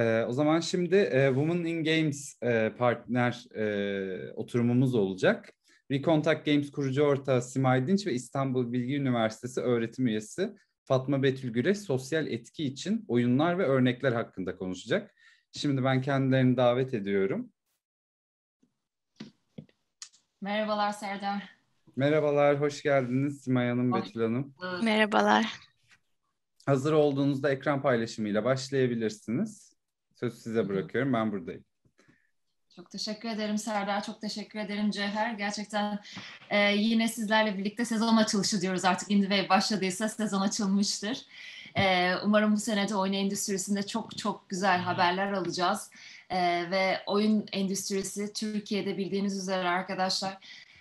O zaman şimdi Women in Games partner oturumumuz olacak. Recontact Games kurucu ortağı Simay Dinç ve İstanbul Bilgi Üniversitesi öğretim üyesi Fatma Betül Güreş sosyal etki için oyunlar ve örnekler hakkında konuşacak. Şimdi ben kendilerini davet ediyorum. Merhabalar Serdar. Merhabalar, hoş geldiniz Simay Hanım, Hoş Betül Hanım. bulduk. Merhabalar. Hazır olduğunuzda ekran paylaşımıyla başlayabilirsiniz. Sözü size bırakıyorum, ben buradayım. Çok teşekkür ederim Serdar, çok teşekkür ederim Cevher. Gerçekten yine sizlerle birlikte sezon açılışı diyoruz artık. IndieWave başladıysa sezon açılmıştır. Umarım bu sene de oyun endüstrisinde çok çok güzel haberler alacağız. Ve oyun endüstrisi Türkiye'de bildiğiniz üzere arkadaşlar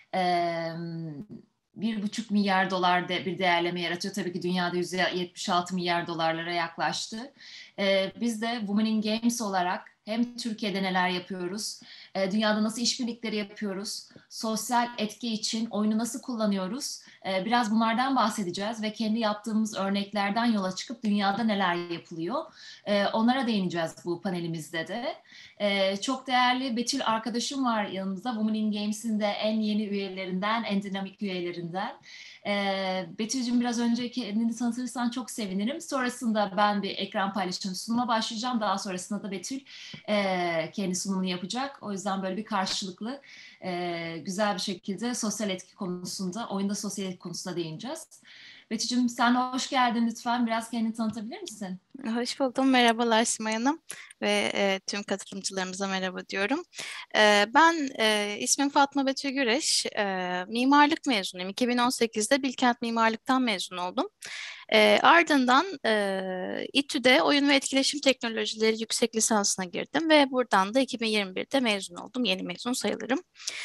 1,5 milyar dolar bir değerleme yaratıyor. Tabii ki dünyada %76 milyar dolarlara yaklaştı. Biz de Women in Games olarak hem Türkiye'de neler yapıyoruz, dünyada nasıl işbirlikleri yapıyoruz, sosyal etki için oyunu nasıl kullanıyoruz, biraz bunlardan bahsedeceğiz ve kendi yaptığımız örneklerden yola çıkıp dünyada neler yapılıyor, onlara değineceğiz bu panelimizde de. Çok değerli Betül arkadaşım var yanımızda, Women in Games'in de en yeni üyelerinden, en dinamik üyelerinden. Betül'cüğüm biraz önce kendini tanıtırsan çok sevinirim. Sonrasında ben bir ekran paylaşım sunuma başlayacağım. Daha sonrasında da Betül kendi sunumunu yapacak. O yüzden böyle bir karşılıklı güzel bir şekilde sosyal etki konusunda, oyunda sosyal etki konusunda değineceğiz. Betül'cüğüm sen hoş geldin lütfen. Biraz kendini tanıtabilir misin? Hoş buldum. Merhabalar Simay Hanım ve tüm katılımcılarımıza merhaba diyorum. Ben ismim Fatma Betül Güreş. Mimarlık mezunuyum. 2018'de Bilkent Mimarlık'tan mezun oldum. Ardından İTÜ'de oyun ve etkileşim teknolojileri yüksek lisansına girdim ve buradan da 2021'de mezun oldum. Yeni mezun sayılırım.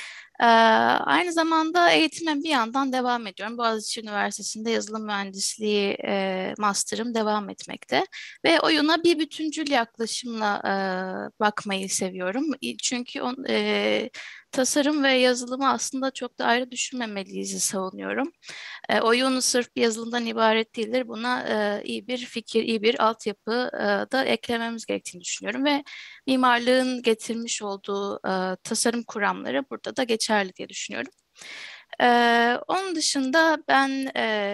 Aynı zamanda eğitime bir yandan devam ediyorum. Boğaziçi Üniversitesi'nde yazılım mühendisliği master'ım devam etmekte. Ve oyuna bir bütüncül yaklaşımla bakmayı seviyorum. Çünkü tasarım ve yazılımı aslında çok da ayrı düşünmemeliyiz savunuyorum. Oyun sırf bir yazılımdan ibaret değildir. Buna iyi bir fikir, iyi bir altyapı da eklememiz gerektiğini düşünüyorum ve mimarlığın getirmiş olduğu tasarım kuramları burada da geçerli diye düşünüyorum. Onun dışında ben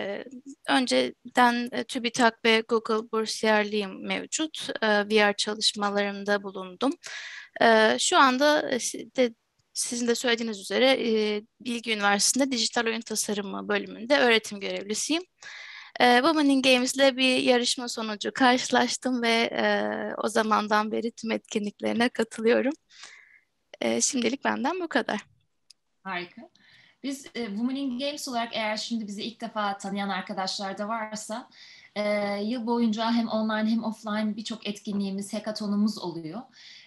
önceden TÜBİTAK ve Google bursiyerliğim mevcut. VR çalışmalarında bulundum. Şu anda de sizin de söylediğiniz üzere Bilgi Üniversitesi'nde Dijital Oyun Tasarımı bölümünde öğretim görevlisiyim. Women in Games'le bir yarışma sonucu karşılaştım ve o zamandan beri tüm etkinliklerine katılıyorum. Şimdilik benden bu kadar. Harika. Biz Women in Games olarak eğer şimdi bizi ilk defa tanıyan arkadaşlar da varsa yıl boyunca hem online hem offline birçok etkinliğimiz, hackathonumuz oluyor.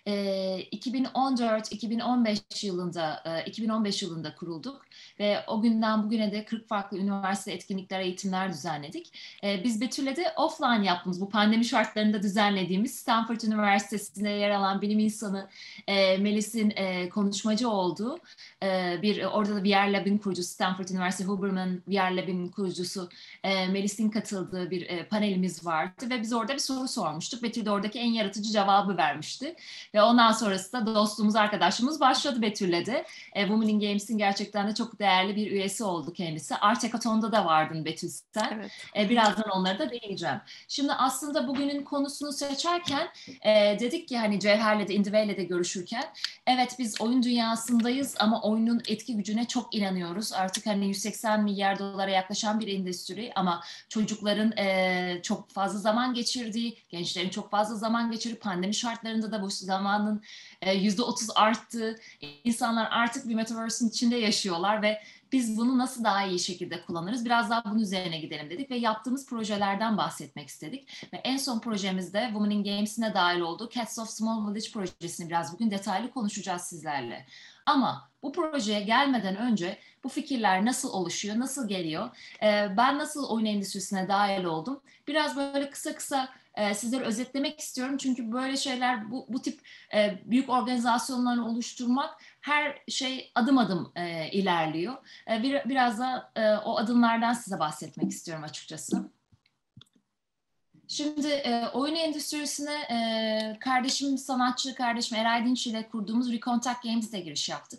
2015 yılında kurulduk ve o günden bugüne de 40 farklı üniversite etkinlikler, eğitimler düzenledik. Biz Betül'le de offline yaptığımız, bu pandemi şartlarında düzenlediğimiz Stanford Üniversitesi'nde yer alan bilim insanı Melis'in konuşmacı olduğu orada da VR Lab'in kurucusu, Stanford Üniversitesi Huberman VR Lab'in kurucusu Melis'in katıldığı bir panelimiz vardı ve biz orada bir soru sormuştuk. Betül de oradaki en yaratıcı cevabı vermişti. Ve ondan sonrası da dostluğumuz, arkadaşlığımız başladı Betül'le de. Women in Games'in gerçekten de çok değerli bir üyesi oldu kendisi. Art Hackathon'da da vardın Betül sen. Evet. Birazdan onlara da değineceğim. Şimdi aslında bugünün konusunu seçerken dedik ki hani Cevher'le de IndieWave'le de görüşürken evet biz oyun dünyasındayız ama oyunun etki gücüne çok inanıyoruz. Artık hani 180 milyar dolara yaklaşan bir endüstri ama çocukların çok fazla zaman geçirdiği, gençlerin çok fazla zaman geçirdiği, pandemi şartlarında da bu zamanın %30 arttığı, insanlar artık bir metaverse'in içinde yaşıyorlar ve biz bunu nasıl daha iyi şekilde kullanırız? Biraz daha bunun üzerine gidelim dedik ve yaptığımız projelerden bahsetmek istedik. Ve en son projemizde Women in Games'ine dahil olduğu Cats of Small Village projesini biraz bugün detaylı konuşacağız sizlerle. Ama bu projeye gelmeden önce bu fikirler nasıl oluşuyor, nasıl geliyor? Ben nasıl oyun endüstrisine dahil oldum? Biraz böyle kısa kısa sizlere özetlemek istiyorum. Çünkü böyle şeyler, bu tip büyük organizasyonları oluşturmak her şey adım adım ilerliyor. Biraz da o adımlardan size bahsetmek istiyorum açıkçası. Şimdi oyun endüstrisine sanatçı kardeşim Eray Dinç ile kurduğumuz Recontact Games'de giriş yaptık.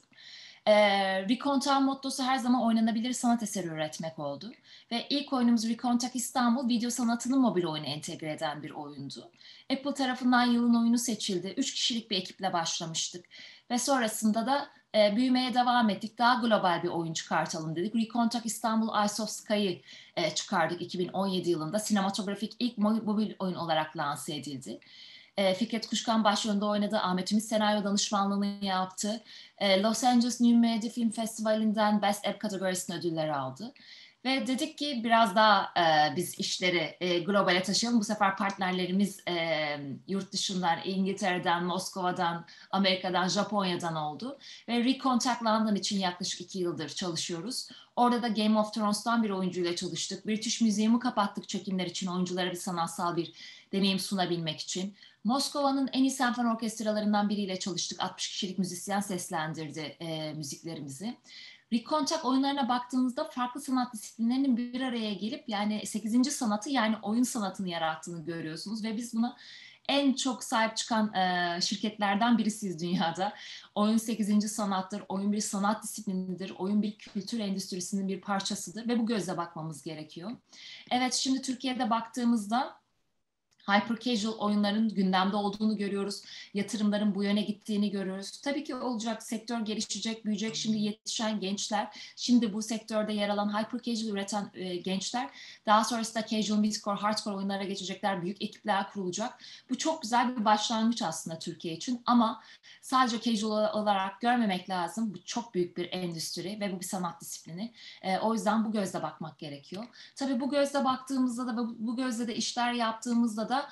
Recontact mottosu her zaman oynanabilir sanat eseri üretmek oldu. Ve ilk oyunumuz Recontact İstanbul, video sanatını mobil oyuna entegre eden bir oyundu. Apple tarafından yılın oyunu seçildi. 3 kişilik bir ekiple başlamıştık. Ve sonrasında da büyümeye devam ettik. Daha global bir oyun çıkartalım dedik. Recontact İstanbul Eyes of Sky'ı çıkardık 2017 yılında. Sinematografik ilk mobil oyun olarak lanse edildi. Fikret Kuşkan başrolünde oynadı. Ahmet Ümit senaryo danışmanlığını yaptı. Los Angeles New Media Film Festivali'nden Best App kategorisinde ödüller aldı. Ve dedik ki biraz daha biz işleri globale taşıyalım. Bu sefer partnerlerimiz yurt dışından, İngiltere'den, Moskova'dan, Amerika'dan, Japonya'dan oldu. Ve Recontact London için yaklaşık 2 yıldır çalışıyoruz. Orada da Game of Thrones'tan bir oyuncuyla çalıştık. British Museum'u kapattık çekimler için, oyunculara bir sanatsal bir deneyim sunabilmek için. Moskova'nın en iyi senfoni orkestralarından biriyle çalıştık. 60 kişilik müzisyen seslendirdi müziklerimizi. Recontact oyunlarına baktığımızda farklı sanat disiplinlerinin bir araya gelip yani 8. sanatı yani oyun sanatını yarattığını görüyorsunuz ve biz buna en çok sahip çıkan şirketlerden birisiyiz dünyada. Oyun 8. sanattır, oyun bir sanat disiplinidir, oyun bir kültür endüstrisinin bir parçasıdır ve bu gözle bakmamız gerekiyor. Evet, şimdi Türkiye'de baktığımızda hyper casual oyunların gündemde olduğunu görüyoruz. Yatırımların bu yöne gittiğini görüyoruz. Tabii ki olacak, sektör gelişecek, büyüyecek. Şimdi yetişen gençler, şimdi bu sektörde yer alan hyper casual üreten gençler daha sonrasında casual, midcore, hardcore oyunlara geçecekler. Büyük ekipler kurulacak. Bu çok güzel bir başlangıç aslında Türkiye için ama sadece casual olarak görmemek lazım. Bu çok büyük bir endüstri ve bu bir sanat disiplini. O yüzden bu gözle bakmak gerekiyor. Tabii bu gözle baktığımızda da bu gözle de işler yaptığımızda da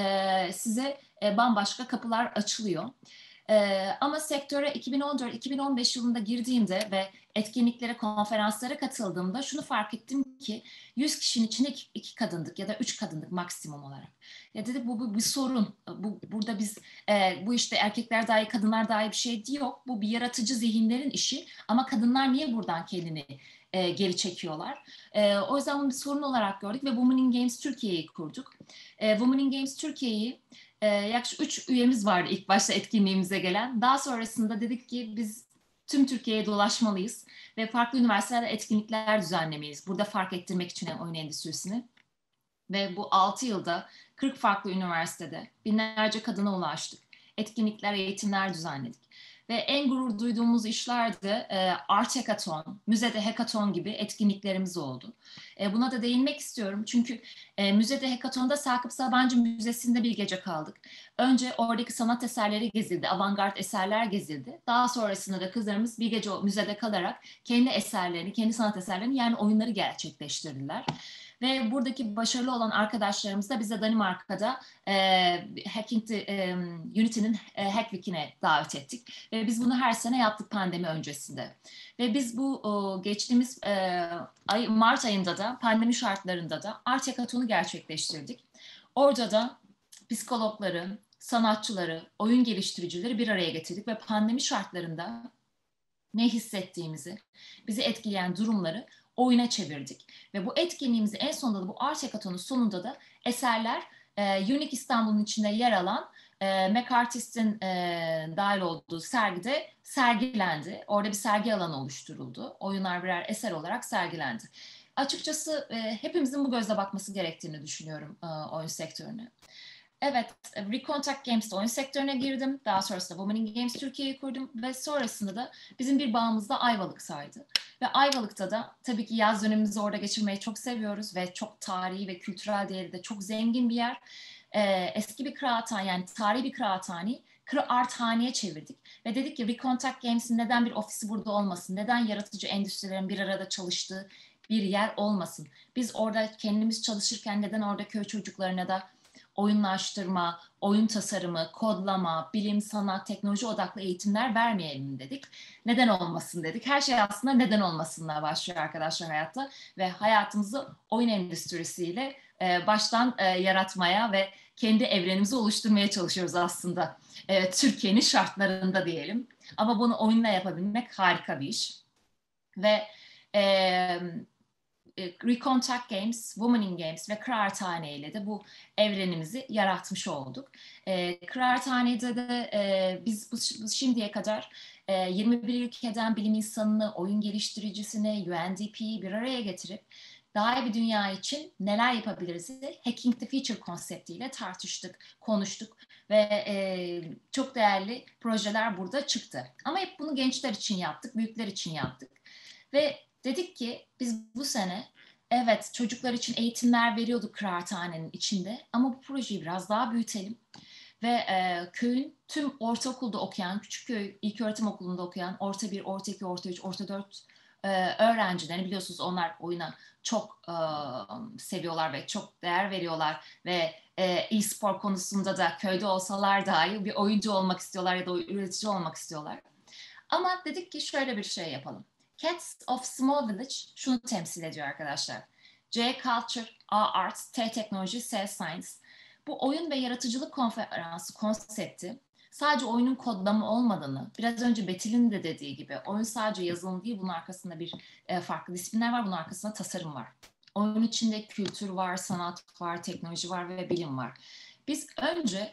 size bambaşka kapılar açılıyor. Ama sektöre 2014-2015 yılında girdiğimde ve etkinliklere, konferanslara katıldığımda şunu fark ettim ki 100 kişinin içinde 2 kadındık ya da 3 kadındık maksimum olarak. Ya dedik bu bir sorun. Burada biz bu işte erkekler dahi kadınlar dahi bir şey yok. Bu bir yaratıcı zihinlerin işi ama kadınlar niye buradan kendini geri çekiyorlar? O yüzden bunu bir sorun olarak gördük ve Women in Games Türkiye'yi kurduk. Women in Games Türkiye'yi yaklaşık 3 üyemiz vardı ilk başta etkinliğimize gelen. Daha sonrasında dedik ki biz tüm Türkiye'ye dolaşmalıyız ve farklı üniversitelerde etkinlikler düzenlemeliyiz. Burada fark ettirmek için oyun endüstrisini. Ve bu 6 yılda 40 farklı üniversitede binlerce kadına ulaştık. Etkinlikler, eğitimler düzenledik. Ve en gurur duyduğumuz işler de Art Hackathon, Müzede Hackathon gibi etkinliklerimiz oldu. Buna da değinmek istiyorum çünkü Müzede Hackathon'da Sakıp Sabancı Müzesi'nde bir gece kaldık. Önce oradaki sanat eserleri gezildi, avantgard eserler gezildi. Daha sonrasında da kızlarımız bir gece o müzede kalarak kendi eserlerini, kendi sanat eserlerini yani oyunları gerçekleştirdiler. Ve buradaki başarılı olan arkadaşlarımız da bize Danimarka'da Unity'nin Hack Week'ine davet ettik. Ve biz bunu her sene yaptık pandemi öncesinde. Ve biz bu geçtiğimiz Mart ayında da pandemi şartlarında da Art Hackathon'u gerçekleştirdik. Orada da psikologları, sanatçıları, oyun geliştiricileri bir araya getirdik ve pandemi şartlarında ne hissettiğimizi, bizi etkileyen durumları oyuna çevirdik. Ve bu etkinliğimizi en sonunda da bu Art Hackathon'un sonunda da eserler Unique İstanbul'un içinde yer alan McArtist'in dahil olduğu sergide sergilendi. Orada bir sergi alanı oluşturuldu. Oyunlar birer eser olarak sergilendi. Açıkçası hepimizin bu gözle bakması gerektiğini düşünüyorum oyun sektörüne. Evet, Recontact Games'te oyun sektörüne girdim. Daha sonrasında Women in Games Türkiye'yi kurdum ve sonrasında da bizim bir bağımız da Ayvalık'taydı. Ve Ayvalık'ta da tabii ki yaz dönemimizi orada geçirmeyi çok seviyoruz ve çok tarihi ve kültürel değeri de çok zengin bir yer. Eski bir kıraathane yani tarihi bir kıraathaneyi arthaneye çevirdik. Ve dedik ki Recontact Games'in neden bir ofisi burada olmasın? Neden yaratıcı endüstrilerin bir arada çalıştığı bir yer olmasın? Biz orada kendimiz çalışırken neden orada köy çocuklarına da oyunlaştırma, oyun tasarımı, kodlama, bilim, sanat, teknoloji odaklı eğitimler vermeyelim dedik. Neden olmasın dedik. Her şey aslında neden olmasınla başlıyor arkadaşlar hayatta ve hayatımızı oyun endüstrisiyle baştan yaratmaya ve kendi evrenimizi oluşturmaya çalışıyoruz aslında. Türkiye'nin şartlarında diyelim. Ama bunu oyunla yapabilmek harika bir iş. Ve Recontact Games, Women in Games ve Kıraathane ile de bu evrenimizi yaratmış olduk. Kıraathane'de de biz şimdiye kadar 21 ülkeden bilim insanını, oyun geliştiricisini, UNDP'yi bir araya getirip daha iyi bir dünya için neler yapabiliriz? Hacking the Future konseptiyle tartıştık, konuştuk ve çok değerli projeler burada çıktı. Ama hep bunu gençler için yaptık, büyükler için yaptık. Ve dedik ki biz bu sene evet çocuklar için eğitimler veriyorduk kıraathanenin içinde ama bu projeyi biraz daha büyütelim. Ve köyün tüm ortaokulda okuyan, Küçükköy İlköğretim Okulu'nda okuyan orta 1, orta 2, orta 3, orta 4 öğrencilerini biliyorsunuz onlar oyuna çok seviyorlar ve çok değer veriyorlar ve e-spor konusunda da köyde olsalar dahi bir oyuncu olmak istiyorlar ya da üretici olmak istiyorlar. Ama dedik ki şöyle bir şey yapalım. Cats of Small Village şunu temsil ediyor arkadaşlar. C Culture, A Arts, T Teknoloji, S Science. Bu oyun ve yaratıcılık konferansı konsepti sadece oyunun kodlama olmadığını, biraz önce Betül'ün de dediği gibi oyun sadece yazılım değil, bunun arkasında bir farklı disiplinler var, bunun arkasında tasarım var. Oyun içinde kültür var, sanat var, teknoloji var ve bilim var. Biz önce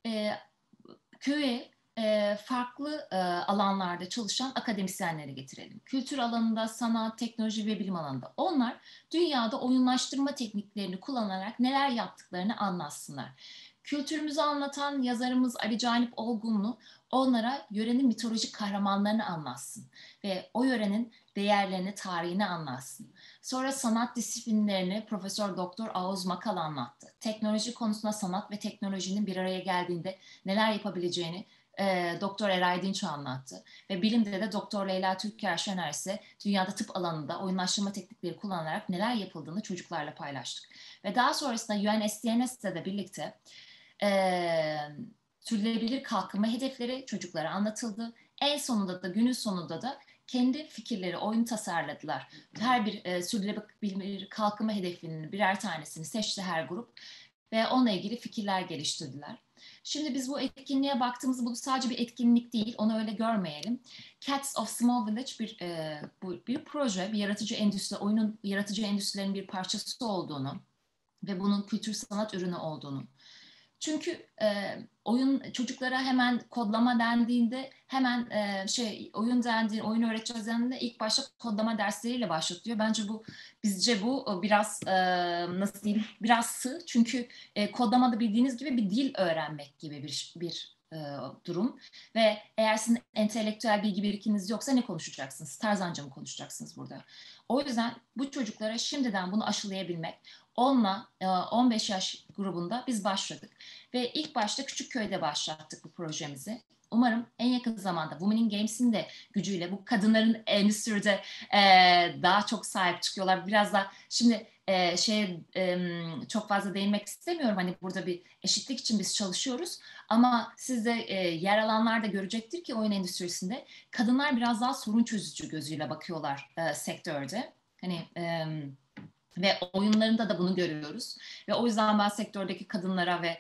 köye farklı alanlarda çalışan akademisyenleri getirelim. Kültür alanında, sanat, teknoloji ve bilim alanında. Onlar dünyada oyunlaştırma tekniklerini kullanarak neler yaptıklarını anlatsınlar. Kültürümüzü anlatan yazarımız Ali Canip Olgunlu onlara yörenin mitolojik kahramanlarını anlatsın ve o yörenin değerlerini, tarihini anlatsın. Sonra sanat disiplinlerini Profesör Doktor Ağuz Makal anlattı. Teknoloji konusunda sanat ve teknolojinin bir araya geldiğinde neler yapabileceğini Doktor Eray Dinç anlattı. Ve bilimde de Doktor Leyla Türker Şener ise dünyada tıp alanında oyunlaştırma teknikleri kullanarak neler yapıldığını çocuklarla paylaştık. Ve daha sonrasında UNSDNS'le de birlikte sürdürülebilir kalkınma hedefleri çocuklara anlatıldı. En sonunda da günün sonunda da kendi fikirleri, oyun tasarladılar. Her bir sürdürülebilir kalkınma hedefinin birer tanesini seçti her grup ve onunla ilgili fikirler geliştirdiler. Şimdi biz bu etkinliğe baktığımızda bu sadece bir etkinlik değil, onu öyle görmeyelim. Cats of Small Village bir proje, bir yaratıcı endüstri, oyunun yaratıcı endüstrilerin bir parçası olduğunu ve bunun kültür sanat ürünü olduğunu. Çünkü oyun çocuklara hemen kodlama dendiğinde hemen oyun dendiğinde, oyun öğreteceğiz dendiğinde ilk başta kodlama dersleriyle başlatıyor. Bence bizce bu biraz nasıl diyeyim biraz sığ. Çünkü kodlamada bildiğiniz gibi bir dil öğrenmek gibi bir durum. Ve eğer sizin entelektüel bilgi birikiminiz yoksa ne konuşacaksınız? Tarzanca mı konuşacaksınız burada? O yüzden bu çocuklara şimdiden bunu aşılayabilmek, 10'la 15 yaş grubunda biz başladık. Ve ilk başta Küçükköy'de başlattık bu projemizi. Umarım en yakın zamanda Women in Games'in de gücüyle bu kadınların endüstride daha çok sahip çıkıyorlar. Biraz da şimdi çok fazla değinmek istemiyorum. Hani burada bir eşitlik için biz çalışıyoruz. Ama siz de yer alanlarda görecektir ki oyun endüstrisinde kadınlar biraz daha sorun çözücü gözüyle bakıyorlar sektörde. Hani ve oyunlarında da bunu görüyoruz. Ve o yüzden ben sektördeki kadınlara ve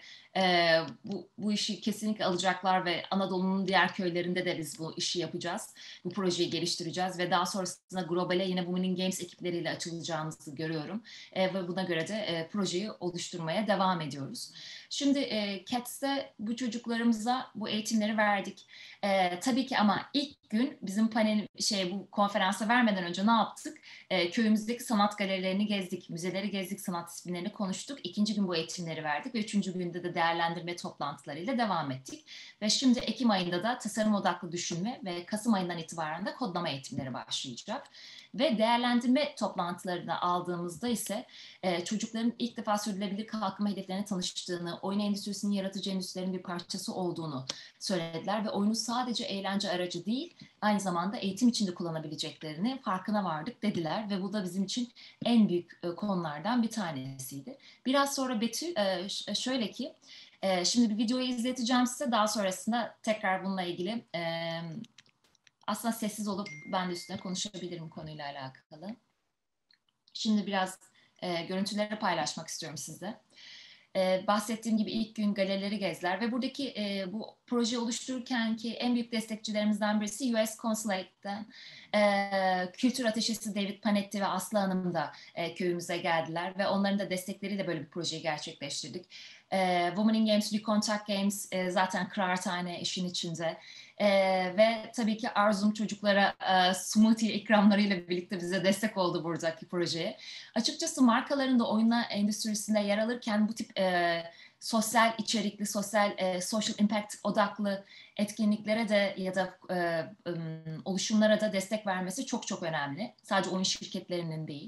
bu işi kesinlikle alacaklar ve Anadolu'nun diğer köylerinde de biz bu işi yapacağız. Bu projeyi geliştireceğiz ve daha sonrasında globale yine Women in Games ekipleriyle açılacağımızı görüyorum. Ve buna göre de projeyi oluşturmaya devam ediyoruz. Şimdi Cats'te bu çocuklarımıza bu eğitimleri verdik. Tabii ki ama ilk gün bizim bu konferansa vermeden önce ne yaptık? Köyümüzdeki sanat galerilerini gezdik, müzeleri gezdik, sanat disiplinlerini konuştuk. İkinci gün bu eğitimleri verdik ve üçüncü günde de değerlendirme toplantılarıyla devam ettik. Ve şimdi Ekim ayında da tasarım odaklı düşünme ve Kasım ayından itibaren de kodlama eğitimleri başlayacak. Ve değerlendirme toplantılarını aldığımızda ise çocukların ilk defa sürdürülebilir kalkınma hedeflerine tanıştığını, oyun endüstrisinin yaratıcı endüstrilerin bir parçası olduğunu söylediler ve oyunu sadece eğlence aracı değil, aynı zamanda eğitim için de kullanabileceklerini farkına vardık dediler ve bu da bizim için en büyük konulardan bir tanesiydi. Biraz sonra Betül şöyle ki, şimdi bir videoyu izleteceğim size, daha sonrasında tekrar bununla ilgili aslında sessiz olup ben de üstüne konuşabilirim konuyla alakalı. Şimdi biraz görüntüleri paylaşmak istiyorum size. Bahsettiğim gibi ilk gün galerileri gezdiler ve buradaki bu projeyi oluştururken ki en büyük destekçilerimizden birisi US Consulate'den Kültür Ateşesi David Panetti ve Aslı Hanım da köyümüze geldiler ve onların da destekleriyle böyle bir projeyi gerçekleştirdik. Women in Games, Recontact Games zaten kıraathane işin içinde. Ve tabii ki Arzum çocuklara smoothie ikramlarıyla birlikte bize destek oldu buradaki projeye. Açıkçası markaların da oyunlar endüstrisinde yer alırken bu tip sosyal içerikli, social impact odaklı etkinliklere de ya da oluşumlara da destek vermesi çok çok önemli. Sadece oyun şirketlerinin değil.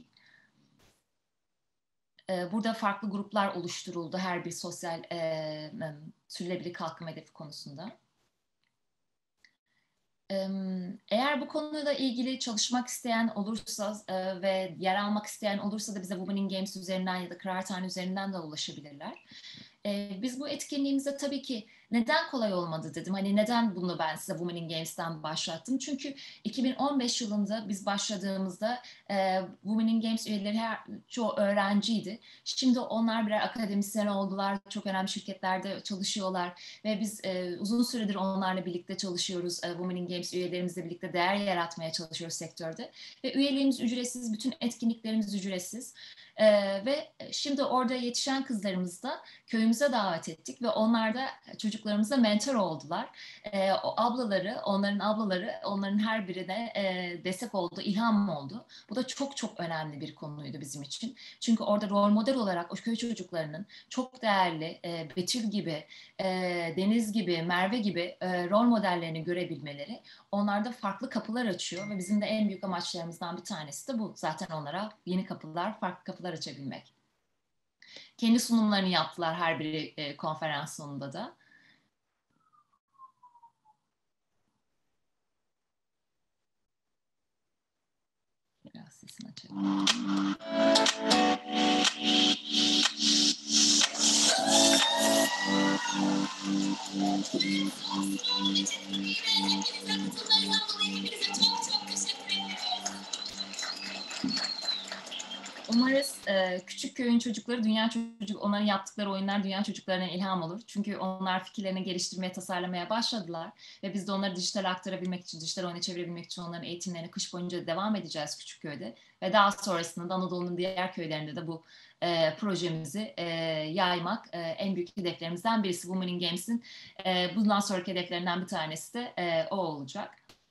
Burada farklı gruplar oluşturuldu her bir sosyal sürdürülebilir kalkınma hedefi konusunda. Eğer bu konuyla ilgili çalışmak isteyen olursa ve yer almak isteyen olursa da bize Women in Games üzerinden ya da Kıraathane üzerinden de ulaşabilirler. Biz bu etkinliğimize tabii ki neden kolay olmadı dedim. Hani neden bunu ben size Women in Games'ten başlattım? Çünkü 2015 yılında biz başladığımızda Women in Games üyeleri çoğu öğrenciydi. Şimdi onlar birer akademisyen oldular. Çok önemli şirketlerde çalışıyorlar. Ve biz uzun süredir onlarla birlikte çalışıyoruz. Women in Games üyelerimizle birlikte değer yaratmaya çalışıyoruz sektörde. Ve üyeliğimiz ücretsiz, bütün etkinliklerimiz ücretsiz. Ve şimdi orada yetişen kızlarımızı da köyümüze davet ettik ve onlar da çocuklarımıza mentor oldular. O ablaları, onların her birine destek oldu, ilham oldu. Bu da çok çok önemli bir konuydu bizim için. Çünkü orada rol model olarak o köy çocuklarının çok değerli Betül gibi, Deniz gibi, Merve gibi rol modellerini görebilmeleri onlarda farklı kapılar açıyor ve bizim de en büyük amaçlarımızdan bir tanesi de bu. Zaten onlara yeni kapılar, farklı kapılar açabilmek. Kendi sunumlarını yaptılar her biri konferans sonunda da. Biraz sesini açalım. Umarız küçük köyün çocukları, onların yaptıkları oyunlar dünya çocuklarına ilham olur. Çünkü onlar fikirlerini geliştirmeye, tasarlamaya başladılar. Ve biz de onları dijital aktarabilmek için, dijital oyuna çevirebilmek için onların eğitimlerine kış boyunca devam edeceğiz küçük köyde. Ve daha sonrasında da Anadolu'nun diğer köylerinde de bu projemizi yaymak en büyük hedeflerimizden birisi. Women in Games'in bundan sonraki hedeflerinden bir tanesi de o olacak.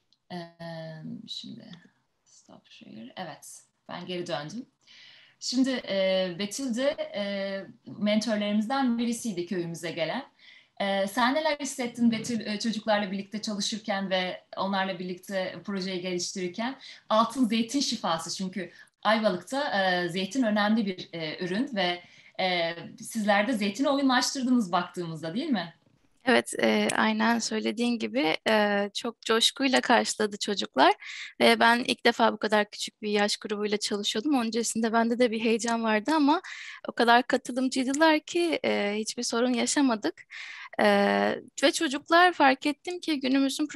Şimdi stop share. Evet, ben geri döndüm. Şimdi Betül de mentorlarımızdan birisiydi köyümüze gelen. Sen neler hissettin Betül çocuklarla birlikte çalışırken ve onlarla birlikte projeyi geliştirirken? Altın zeytin şifası, çünkü Ayvalık'ta zeytin önemli bir ürün ve sizler de zeytini oyunlaştırdınız baktığımızda, değil mi? Evet, aynen söylediğin gibi çok coşkuyla karşıladı çocuklar. Ve ben ilk defa bu kadar küçük bir yaş grubuyla çalışıyordum. Öncesinde bende de bir heyecan vardı ama o kadar katılımcıydılar ki hiçbir sorun yaşamadık. E, Ve çocuklar fark ettim ki günümüzün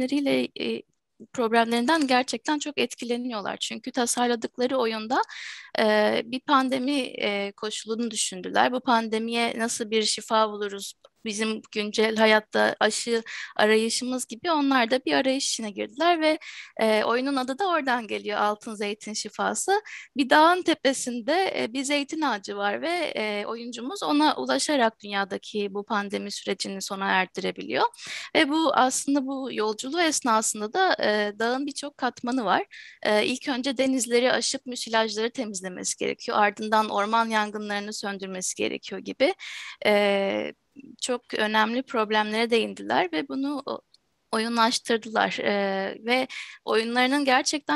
problemlerinden gerçekten çok etkileniyorlar. Çünkü tasarladıkları oyunda bir pandemi koşulunu düşündüler. Bu pandemiye nasıl bir şifa buluruz? Bizim güncel hayatta aşı arayışımız gibi onlar da bir arayış içine girdiler ve oyunun adı da oradan geliyor, Altın Zeytin Şifası. Bir dağın tepesinde bir zeytin ağacı var ve oyuncumuz ona ulaşarak dünyadaki bu pandemi sürecini sona erdirebiliyor. Ve bu aslında bu yolculuğu esnasında da dağın birçok katmanı var. İlk önce denizleri aşıp müsilajları temizlemesi gerekiyor. Ardından orman yangınlarını söndürmesi gerekiyor gibi. Çok önemli problemlere değindiler ve bunu oyunlaştırdılar. Ve oyunlarının gerçekten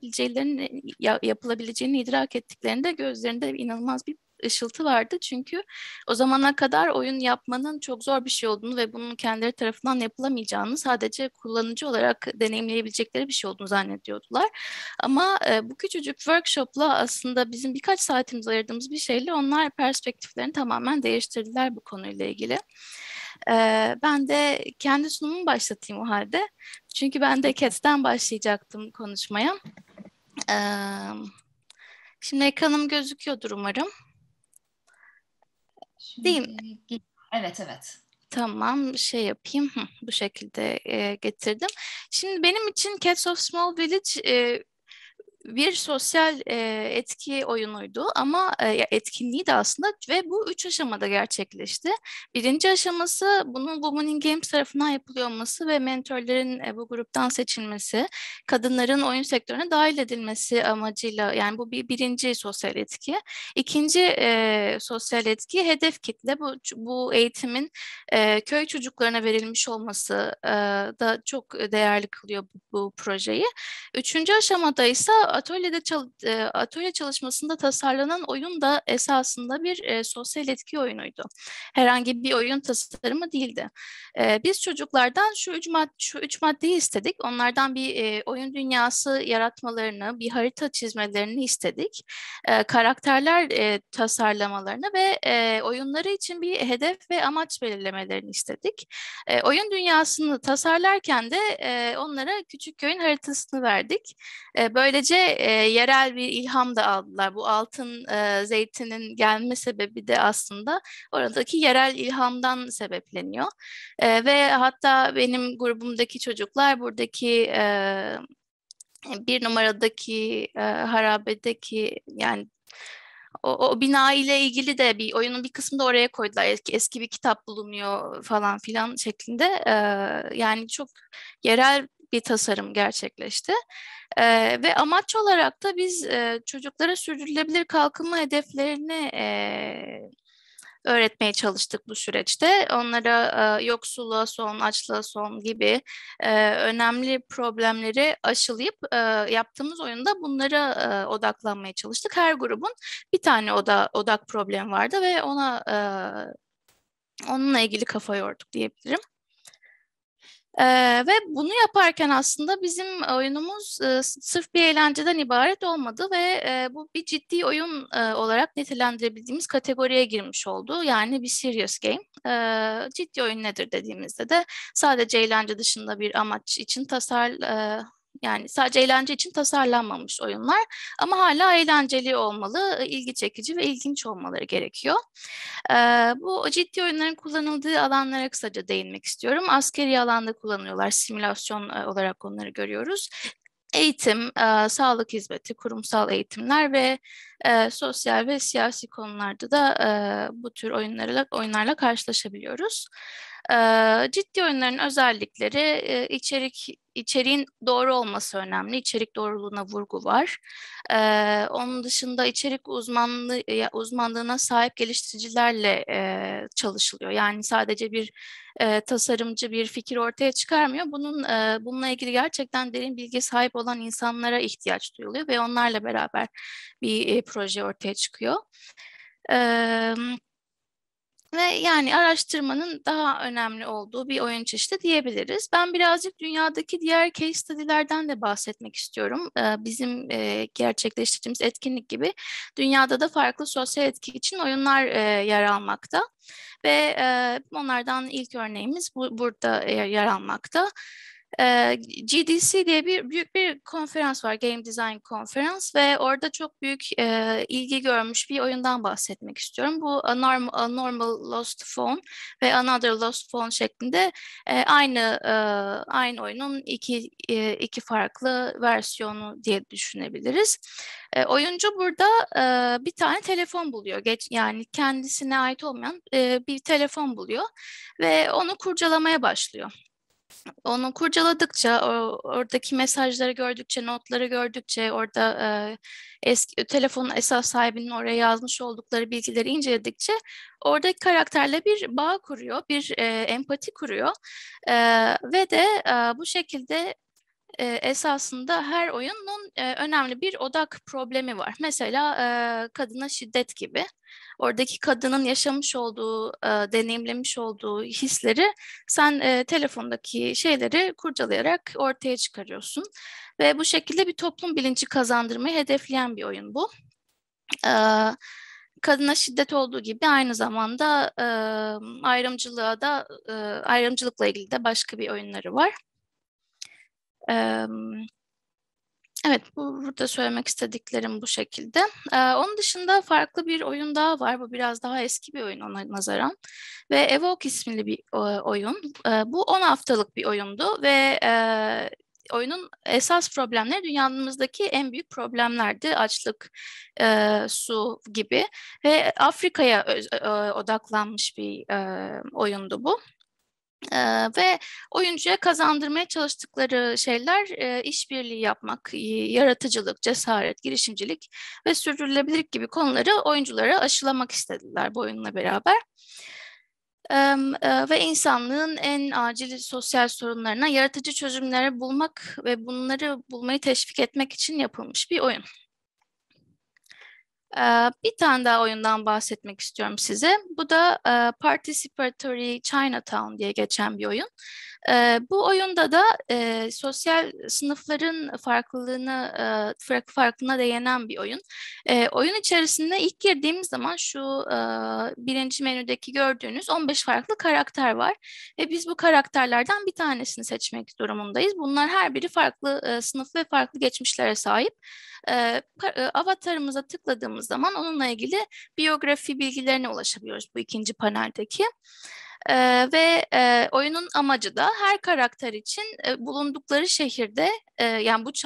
yapılabileceğini idrak ettiklerinde gözlerinde inanılmaz bir ışıltı vardı. Çünkü o zamana kadar oyun yapmanın çok zor bir şey olduğunu ve bunun kendileri tarafından yapılamayacağını, sadece kullanıcı olarak deneyimleyebilecekleri bir şey olduğunu zannediyordular. Ama bu küçücük workshopla aslında bizim birkaç saatimiz ayırdığımız bir şeyle onlar perspektiflerini tamamen değiştirdiler bu konuyla ilgili. Ben de kendi sunumumu başlatayım o halde. Çünkü ben de CATS'ten başlayacaktım konuşmaya. Şimdi ekranım gözüküyordur umarım. Değil mi? Evet, evet. Tamam, şey yapayım. Bu şekilde getirdim. Şimdi benim için Cats of Small Village bir sosyal etki oyunuydu ama etkinliği de aslında ve bu 3 aşamada gerçekleşti. Birinci aşaması bunun Women in Games tarafından yapılıyor olması ve mentorların bu gruptan seçilmesi, kadınların oyun sektörüne dahil edilmesi amacıyla, yani bu birinci sosyal etki. İkinci sosyal etki hedef kitle, bu eğitimin köy çocuklarına verilmiş olması da çok değerli kılıyor bu projeyi. Üçüncü aşamada ise atölye çalışmasında tasarlanan oyun da esasında bir sosyal etki oyunuydu. Herhangi bir oyun tasarımı değildi. Biz çocuklardan şu üç maddeyi istedik. Onlardan bir oyun dünyası yaratmalarını, bir harita çizmelerini istedik. Karakterler tasarlamalarını ve oyunları için bir hedef ve amaç belirlemelerini istedik. Oyun dünyasını tasarlarken de onlara küçük köyün haritasını verdik. Böylece yerel bir ilham da aldılar. Bu altın zeytinin gelme sebebi de aslında oradaki yerel ilhamdan sebepleniyor. Ve hatta benim grubumdaki çocuklar buradaki bir numaradaki harabedeki, yani o bina ile ilgili de bir oyunun bir kısmını da oraya koydular. Eski bir kitap bulunuyor falan filan şeklinde. Yani çok yerel bir tasarım gerçekleşti. Ve amaç olarak da biz çocuklara sürdürülebilir kalkınma hedeflerini öğretmeye çalıştık bu süreçte. Onlara yoksulluğa son, açlığa son gibi önemli problemleri aşılayıp yaptığımız oyunda bunlara odaklanmaya çalıştık. Her grubun bir tane odak problem vardı ve onunla ilgili kafa yorduk diyebilirim. Ve bunu yaparken aslında bizim oyunumuz sırf bir eğlenceden ibaret olmadı ve bu bir ciddi oyun olarak nitelendirebildiğimiz kategoriye girmiş oldu. Yani bir serious game. Ciddi oyun nedir dediğimizde de sadece eğlence dışında bir amaç için yani sadece eğlence için tasarlanmamış oyunlar ama hala eğlenceli olmalı, ilgi çekici ve ilginç olmaları gerekiyor. Bu ciddi oyunların kullanıldığı alanlara kısaca değinmek istiyorum. Askeri alanda kullanıyorlar, simülasyon olarak onları görüyoruz. Eğitim, sağlık hizmeti, kurumsal eğitimler ve sosyal ve siyasi konularda da bu tür oyunlarla karşılaşabiliyoruz. Ciddi oyunların özellikleri içeriğin doğru olması önemli. İçerik doğruluğuna vurgu var. Onun dışında içerik uzmanlığına sahip geliştiricilerle çalışılıyor. Yani sadece bir tasarımcı bir fikir ortaya çıkarmıyor. Bununla ilgili gerçekten derin bilgi sahip olan insanlara ihtiyaç duyuluyor ve onlarla beraber bir proje ortaya çıkıyor. Ve yani araştırmanın daha önemli olduğu bir oyun çeşidi diyebiliriz. Ben birazcık dünyadaki diğer case study'lerden de bahsetmek istiyorum. Bizim gerçekleştirdiğimiz etkinlik gibi dünyada da farklı sosyal etki için oyunlar yer almakta. Ve onlardan ilk örneğimiz burada yer almakta. GDC diye büyük bir konferans var, Game Design Konferans ve orada çok büyük ilgi görmüş bir oyundan bahsetmek istiyorum. Bu A Normal Lost Phone ve Another Lost Phone şeklinde aynı oyunun iki farklı versiyonu diye düşünebiliriz. Oyuncu burada bir tane telefon buluyor. Yani kendisine ait olmayan bir telefon buluyor ve onu kurcalamaya başlıyor. Onu kurcaladıkça, oradaki mesajları gördükçe, notları gördükçe, orada eski telefonun esas sahibinin oraya yazmış oldukları bilgileri inceledikçe oradaki karakterle bir bağ kuruyor, bir empati kuruyor ve de bu şekilde esasında her oyunun önemli bir odak problemi var. Mesela kadına şiddet gibi. Oradaki kadının yaşamış olduğu, deneyimlemiş olduğu hisleri sen telefondaki şeyleri kurcalayarak ortaya çıkarıyorsun. Ve bu şekilde bir toplum bilinci kazandırmayı hedefleyen bir oyun bu. Kadına şiddet olduğu gibi aynı zamanda ayrımcılıkla ilgili de başka bir oyunları var. Evet, burada söylemek istediklerim bu şekilde. Onun dışında farklı bir oyun daha var. Bu biraz daha eski bir oyun ona nazaran. Ve Evoke isimli bir oyun. Bu 10 haftalık bir oyundu ve oyunun esas problemleri dünyamızdaki en büyük problemlerdi. Açlık, su gibi. Ve Afrika'ya odaklanmış bir oyundu bu. Ve oyuncuya kazandırmaya çalıştıkları şeyler işbirliği yapmak, yaratıcılık, cesaret, girişimcilik ve sürdürülebilirlik gibi konuları oyunculara aşılamak istediler bu oyunla beraber. Ve insanlığın en acil sosyal sorunlarına yaratıcı çözümleri bulmak ve bunları bulmayı teşvik etmek için yapılmış bir oyun. Bir tane daha oyundan bahsetmek istiyorum size. Bu da Participatory Chinatown diye geçen bir oyun. Bu oyunda da sosyal sınıfların farklılığına değinen bir oyun. Oyun içerisinde ilk girdiğimiz zaman şu birinci menüdeki gördüğünüz 15 farklı karakter var. Ve biz bu karakterlerden bir tanesini seçmek durumundayız. Bunlar her biri farklı sınıf ve farklı geçmişlere sahip. Avatarımıza tıkladığımız zaman onunla ilgili biyografi bilgilerine ulaşabiliyoruz bu ikinci paneldeki. Ve oyunun amacı da her karakter için bulundukları şehirde yani bu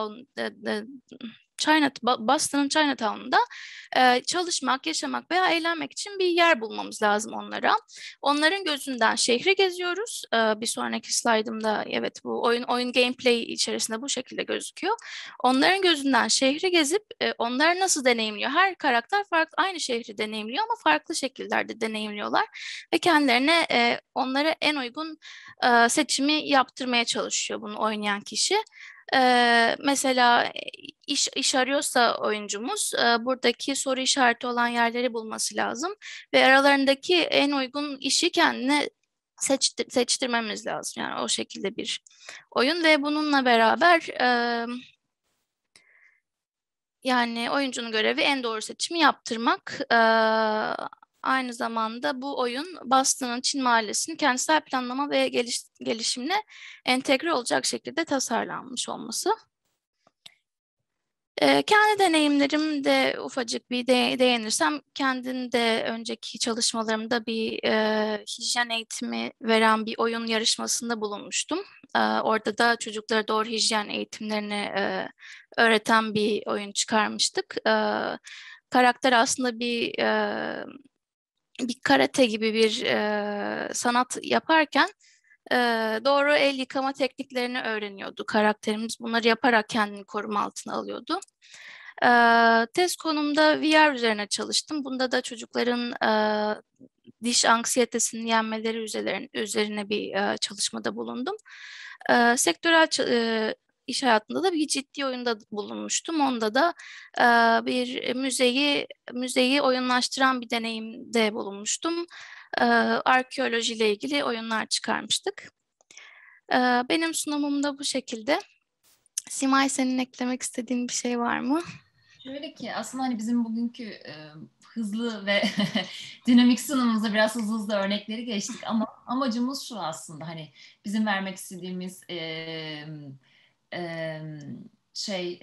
Boston'ın Chinatown'da çalışmak, yaşamak veya eğlenmek için bir yer bulmamız lazım onlara. Onların gözünden şehri geziyoruz. Bir sonraki slaytımda evet bu oyun gameplay içerisinde bu şekilde gözüküyor. Onların gözünden şehri gezip onları nasıl deneyimliyor? Her karakter farklı aynı şehri deneyimliyor ama farklı şekillerde deneyimliyorlar ve kendilerine onlara en uygun seçimi yaptırmaya çalışıyor bunu oynayan kişi. Mesela iş arıyorsa oyuncumuz buradaki soru işareti olan yerleri bulması lazım ve aralarındaki en uygun işi kendine seçtirmemiz lazım. Yani o şekilde bir oyun ve bununla beraber yani oyuncunun görevi en doğru seçimi yaptırmak. Aynı zamanda bu oyun Boston'ın Çin Mahallesi'nin kentsel planlama ve gelişimine entegre olacak şekilde tasarlanmış olması. Kendi deneyimlerimde ufacık bir değinirsem, kendim de önceki çalışmalarımda bir hijyen eğitimi veren bir oyun yarışmasında bulunmuştum. Orada da çocuklara doğru hijyen eğitimlerini öğreten bir oyun çıkarmıştık. Karakter aslında bir karate gibi bir sanat yaparken doğru el yıkama tekniklerini öğreniyordu karakterimiz. Bunları yaparak kendini koruma altına alıyordu. Test konumda VR üzerine çalıştım. Bunda da çocukların diş anksiyetesini yenmeleri üzerine bir çalışmada bulundum. Sektörel iş hayatında da bir ciddi oyunda bulunmuştum. Onda da bir müzeyi oyunlaştıran bir deneyimde bulunmuştum. Arkeolojiyle ilgili oyunlar çıkarmıştık. Benim sunumum da bu şekilde. Simay, senin eklemek istediğin bir şey var mı? Şöyle ki aslında hani bizim bugünkü hızlı ve dinamik sunumumuzda biraz hızlı hızlı örnekleri geçtik ama amacımız şu aslında hani bizim vermek istediğimiz şey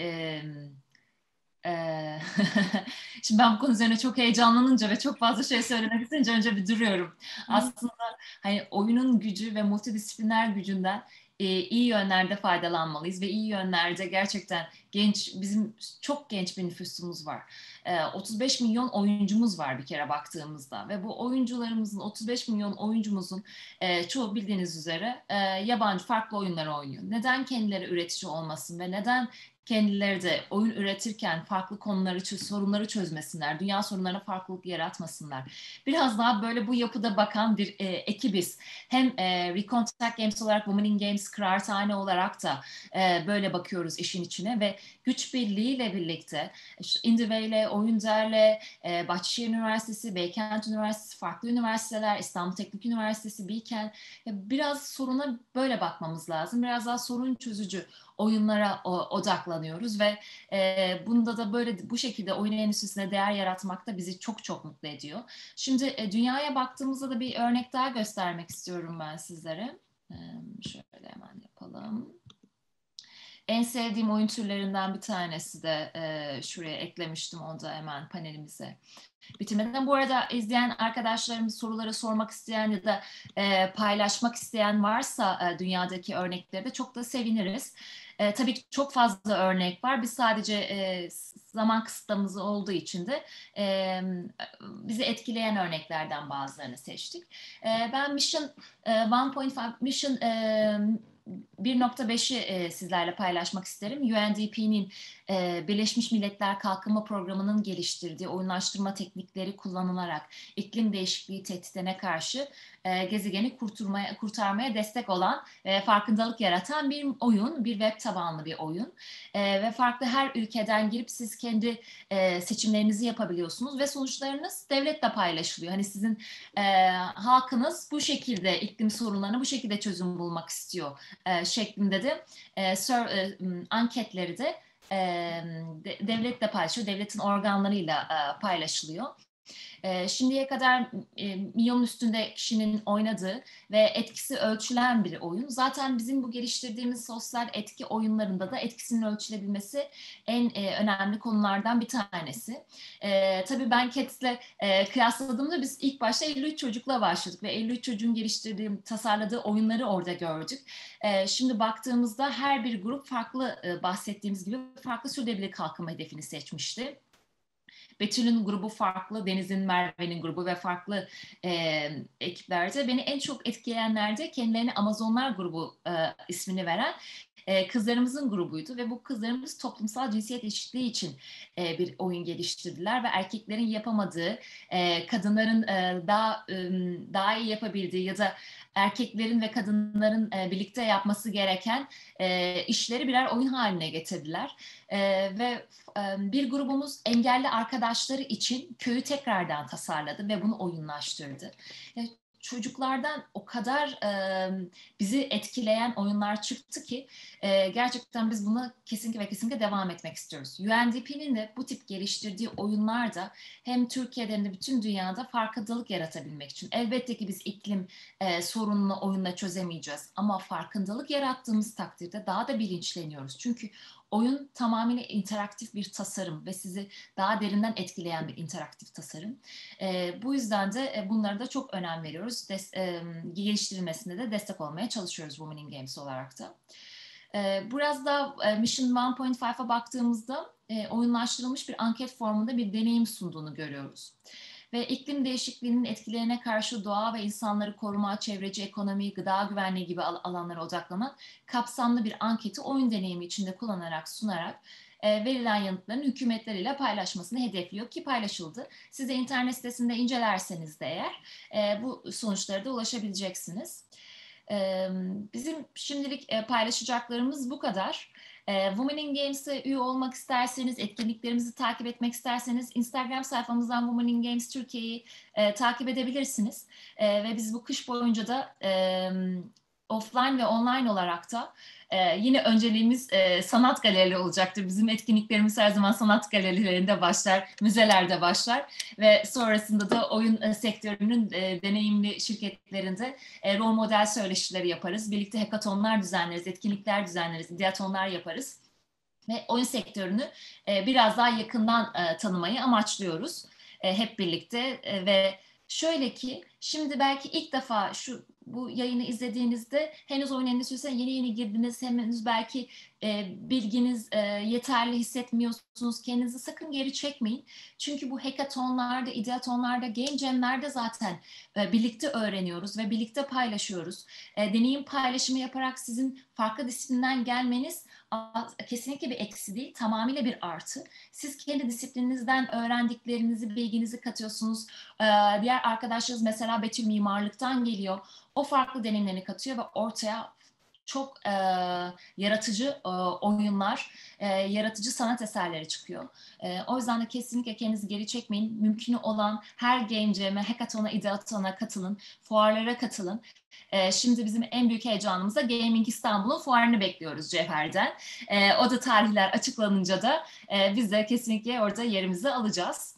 Ee, Şimdi ben bu konu üzerine çok heyecanlanınca ve çok fazla şey söylemek isteyince önce bir duruyorum. Aslında hani oyunun gücü ve multidisipliner gücünden iyi yönlerde faydalanmalıyız ve iyi yönlerde gerçekten bizim çok genç bir nüfusumuz var. 35 milyon oyuncumuz var bir kere baktığımızda ve bu oyuncularımızın 35 milyon oyuncumuzun çoğu bildiğiniz üzere yabancı farklı oyunlar oynuyor. Neden kendileri üretici olmasın ve neden kendileri de oyun üretirken farklı konuları, sorunları çözmesinler, dünya sorunlarına farklılık yaratmasınlar. Biraz daha böyle bu yapıda bakan bir ekibiz. Hem Recontact Games olarak, Women in Games kıraathane olarak da böyle bakıyoruz işin içine ve güç birliğiyle birlikte işte Indive'yle, Oyunder'le, Bahçeşehir Üniversitesi, Beykent Üniversitesi, farklı üniversiteler, İstanbul Teknik Üniversitesi, Bilkent, biraz soruna böyle bakmamız lazım. Biraz daha sorun çözücü oyunlara odaklanıyoruz ve bunda da böyle bu şekilde oyun endüstrisine değer yaratmak da bizi çok çok mutlu ediyor. Şimdi dünyaya baktığımızda da bir örnek daha göstermek istiyorum ben sizlere. Şöyle hemen yapalım. en sevdiğim oyun türlerinden bir tanesi de şuraya eklemiştim onu da hemen panelimize. Bitirmeden. Bu arada izleyen arkadaşlarımız soruları sormak isteyen ya da paylaşmak isteyen varsa dünyadaki örnekleri de çok da seviniriz. Tabii ki çok fazla örnek var. Biz sadece zaman kısıtlamamız olduğu için de bizi etkileyen örneklerden bazılarını seçtik. Ben Mission 1.5 Mission 1.5'i sizlerle paylaşmak isterim. UNDP'nin Birleşmiş Milletler Kalkınma Programı'nın geliştirdiği oyunlaştırma teknikleri kullanılarak iklim değişikliği tehditine karşı gezegeni kurtarmaya destek olan farkındalık yaratan bir oyun, bir web tabanlı bir oyun. Ve farklı her ülkeden girip siz kendi seçimlerinizi yapabiliyorsunuz ve sonuçlarınız devletle paylaşılıyor. Hani sizin halkınız bu şekilde iklim sorunlarına bu şekilde çözüm bulmak istiyor şeklinde de anketleri de devletle paylaşıyor, devletin organlarıyla paylaşılıyor. Şimdiye kadar milyonun üstünde kişinin oynadığı ve etkisi ölçülen bir oyun. Zaten bizim bu geliştirdiğimiz sosyal etki oyunlarında da etkisinin ölçülebilmesi en önemli konulardan bir tanesi. Tabii ben Cats'le kıyasladığımda biz ilk başta 53 çocukla başladık ve 53 çocuğun tasarladığı oyunları orada gördük. Şimdi baktığımızda her bir grup farklı bahsettiğimiz gibi farklı sürdürülebilir kalkınma hedefini seçmişti. Betül'ün grubu farklı, Deniz'in, Merve'nin grubu ve farklı ekiplerde. Beni en çok etkileyenlerde kendilerine Amazonlar grubu ismini veren kızlarımızın grubuydu ve bu kızlarımız toplumsal cinsiyet eşitliği için bir oyun geliştirdiler ve erkeklerin yapamadığı, kadınların daha iyi yapabildiği ya da erkeklerin ve kadınların birlikte yapması gereken işleri birer oyun haline getirdiler. Ve bir grubumuz engelli arkadaşları için köyü tekrardan tasarladı ve bunu oyunlaştırdı. Çocuklardan o kadar bizi etkileyen oyunlar çıktı ki gerçekten biz buna kesinlikle devam etmek istiyoruz. UNDP'nin de bu tip geliştirdiği oyunlarda hem Türkiye'de hem de bütün dünyada farkındalık yaratabilmek için. Elbette ki biz iklim sorununu oyunla çözemeyeceğiz ama farkındalık yarattığımız takdirde daha da bilinçleniyoruz. Çünkü oyun tamamıyla interaktif bir tasarım ve sizi daha derinden etkileyen bir interaktif tasarım. Bu yüzden de bunlara da çok önem veriyoruz. Geliştirilmesine de destek olmaya çalışıyoruz Women in Games olarak da. Biraz da Mission 1.5'a baktığımızda oyunlaştırılmış bir anket formunda bir deneyim sunduğunu görüyoruz. Ve iklim değişikliğinin etkilerine karşı doğa ve insanları koruma, çevreci ekonomi, gıda güvenliği gibi alanlara odaklanan kapsamlı bir anketi oyun deneyimi içinde kullanarak, sunarak verilen yanıtların hükümetleriyle paylaşmasını hedefliyor ki paylaşıldı. Siz de internet sitesinde incelerseniz de eğer bu sonuçlara da ulaşabileceksiniz. Bizim şimdilik paylaşacaklarımız bu kadar. Women in Games'e üye olmak isterseniz, etkinliklerimizi takip etmek isterseniz Instagram sayfamızdan Women in Games Türkiye'yi takip edebilirsiniz. Ve biz bu kış boyunca da offline ve online olarak da yine önceliğimiz sanat galerileri olacaktır. Bizim etkinliklerimiz her zaman sanat galerilerinde başlar, müzelerde başlar ve sonrasında da oyun sektörünün deneyimli şirketlerinde rol model söyleşileri yaparız. Birlikte hackathonlar düzenleriz, etkinlikler düzenleriz, ideatonlar yaparız ve oyun sektörünü biraz daha yakından tanımayı amaçlıyoruz hep birlikte ve şöyle ki şimdi belki ilk defa bu yayını izlediğinizde henüz oyun endüstrisine yeni girdiniz, henüz belki bilginiz yeterli hissetmiyorsunuz. Kendinizi sakın geri çekmeyin. Çünkü bu hackathonlarda, ideatonlarda, game jam'lerde zaten birlikte öğreniyoruz ve birlikte paylaşıyoruz. Deneyim paylaşımı yaparak sizin farklı disiplinden gelmeniz kesinlikle bir eksi değil, tamamıyla bir artı. Siz kendi disiplininizden öğrendiklerinizi, bilginizi katıyorsunuz. Diğer arkadaşlarınız mesela Betül mimarlıktan geliyor. O farklı deneyimlerini katıyor ve ortaya çok yaratıcı oyunlar, yaratıcı sanat eserleri çıkıyor. O yüzden de kesinlikle kendinizi geri çekmeyin. Mümkün olan her game jam'e, hackathon'a, ideaton'a katılın, fuarlara katılın. Şimdi bizim en büyük heyecanımız da Gaming İstanbul'un fuarını bekliyoruz Cevher'den. O da tarihler açıklanınca da biz de kesinlikle orada yerimizi alacağız.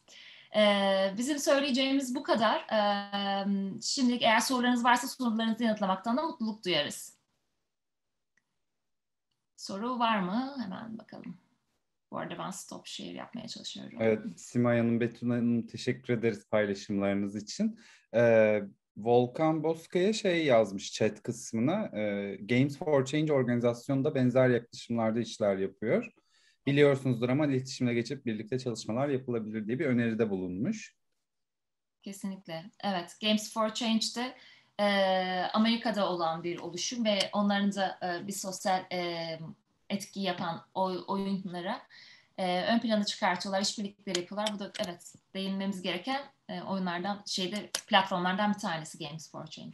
Bizim söyleyeceğimiz bu kadar. Şimdilik eğer sorularınız varsa sorularınızı yanıtlamaktan da mutluluk duyarız. soru var mı? Hemen bakalım. Bu arada ben stop share yapmaya çalışıyorum. Evet, Simay Hanım, Betül Hanım, teşekkür ederiz paylaşımlarınız için. Volkan Bozkaya şey yazmış chat kısmına. Games for Change organizasyonunda benzer yaklaşımlarda işler yapıyor. Biliyorsunuzdur ama iletişimle geçip birlikte çalışmalar yapılabilir diye bir öneride bulunmuş. Kesinlikle. Evet, Games for Change'de Amerika'da olan bir oluşum ve onların da bir sosyal etki yapan oyunlara ön plana çıkartıyorlar, işbirlikleri yapıyorlar. Bu da evet değinmemiz gereken oyunlardan, platformlardan bir tanesi Games for Change.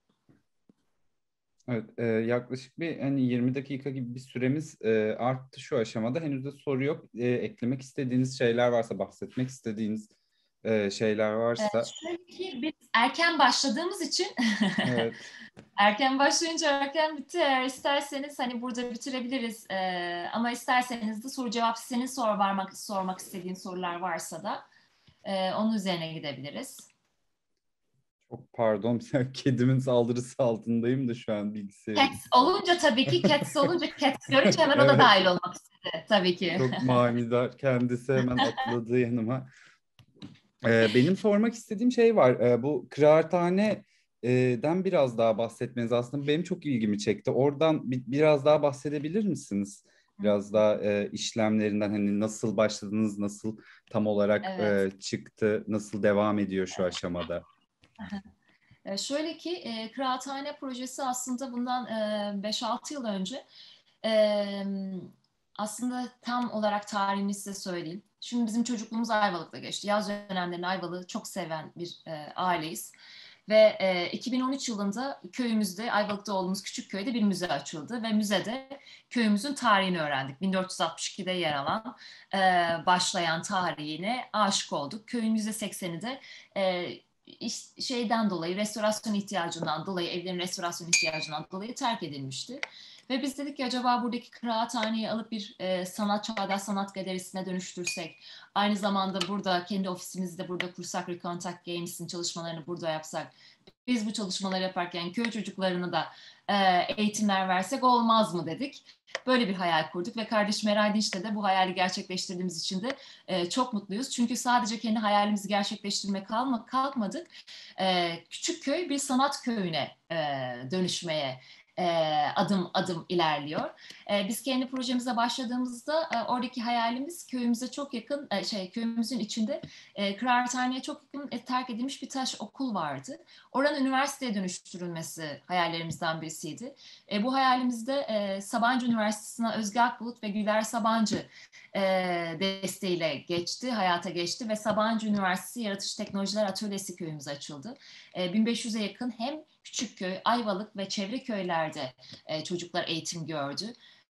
Evet, yaklaşık bir 20 dakika gibi bir süremiz arttı şu aşamada. Henüz de soru yok. Eklemek istediğiniz şeyler varsa, bahsetmek istediğiniz şeyler varsa. Şöyle ki biz erken başladığımız için Evet. erken başlayınca erken bitti. Eğer isterseniz hani burada bitirebiliriz. Ama isterseniz de soru cevap, senin sormak istediğin sorular varsa da onun üzerine gidebiliriz. Çok pardon, kedimin saldırısı altındayım da şu an bilgisayarım. Cats olunca tabii ki, Cats görünce hemen o da Evet. dahil olmak istedi tabii ki. Çok manidar. Kendisi hemen atladı yanıma. Benim sormak istediğim şey var. Bu kıraathaneden biraz daha bahsetmeniz aslında benim çok ilgimi çekti. Oradan biraz daha bahsedebilir misiniz? Biraz daha işlemlerinden, hani nasıl başladınız, nasıl tam olarak Evet. çıktı, nasıl devam ediyor şu aşamada? Şöyle ki kıraathane projesi aslında bundan 5-6 yıl önce aslında tam olarak tarihini size söyleyeyim. Şimdi bizim çocukluğumuz Ayvalık'ta geçti. Yaz dönemlerini Ayvalık'ı çok seven bir aileyiz. Ve 2013 yılında köyümüzde, Ayvalık'ta olduğumuz küçük köyde bir müze açıldı. Ve müzede köyümüzün tarihini öğrendik. 1462'de yer alan, başlayan tarihine aşık olduk. Köyün %80'i de şeyden dolayı, restorasyon ihtiyacından dolayı, evlerin restorasyon ihtiyacından dolayı terk edilmişti. Ve biz dedik ki acaba buradaki kıraathaneyi alıp bir çağdaş sanat galerisine dönüştürsek, aynı zamanda burada kendi ofisimizi de burada kursak, Recontact Games'in çalışmalarını burada yapsak, biz bu çalışmaları yaparken köy çocuklarına da eğitimler versek olmaz mı dedik. Böyle bir hayal kurduk ve kardeşim Eray Dinç'le de bu hayali gerçekleştirdiğimiz için de çok mutluyuz. Çünkü sadece kendi hayalimizi gerçekleştirmeye kalkmadık. Küçük köy bir sanat köyüne dönüşmeye adım adım ilerliyor. Biz kendi projemize başladığımızda oradaki hayalimiz köyümüze çok yakın, köyümüzün içinde kıraathaneye çok yakın terk edilmiş bir taş okul vardı. Oranın üniversiteye dönüştürülmesi hayallerimizden birisiydi. Bu hayalimizde Sabancı Üniversitesi'ne Özge Akbulut ve Güler Sabancı desteğiyle hayata geçti ve Sabancı Üniversitesi Yaratış Teknolojiler Atölyesi köyümüze açıldı. 1500'e yakın hem Küçükköy, Ayvalık ve çevre köylerde çocuklar eğitim gördü.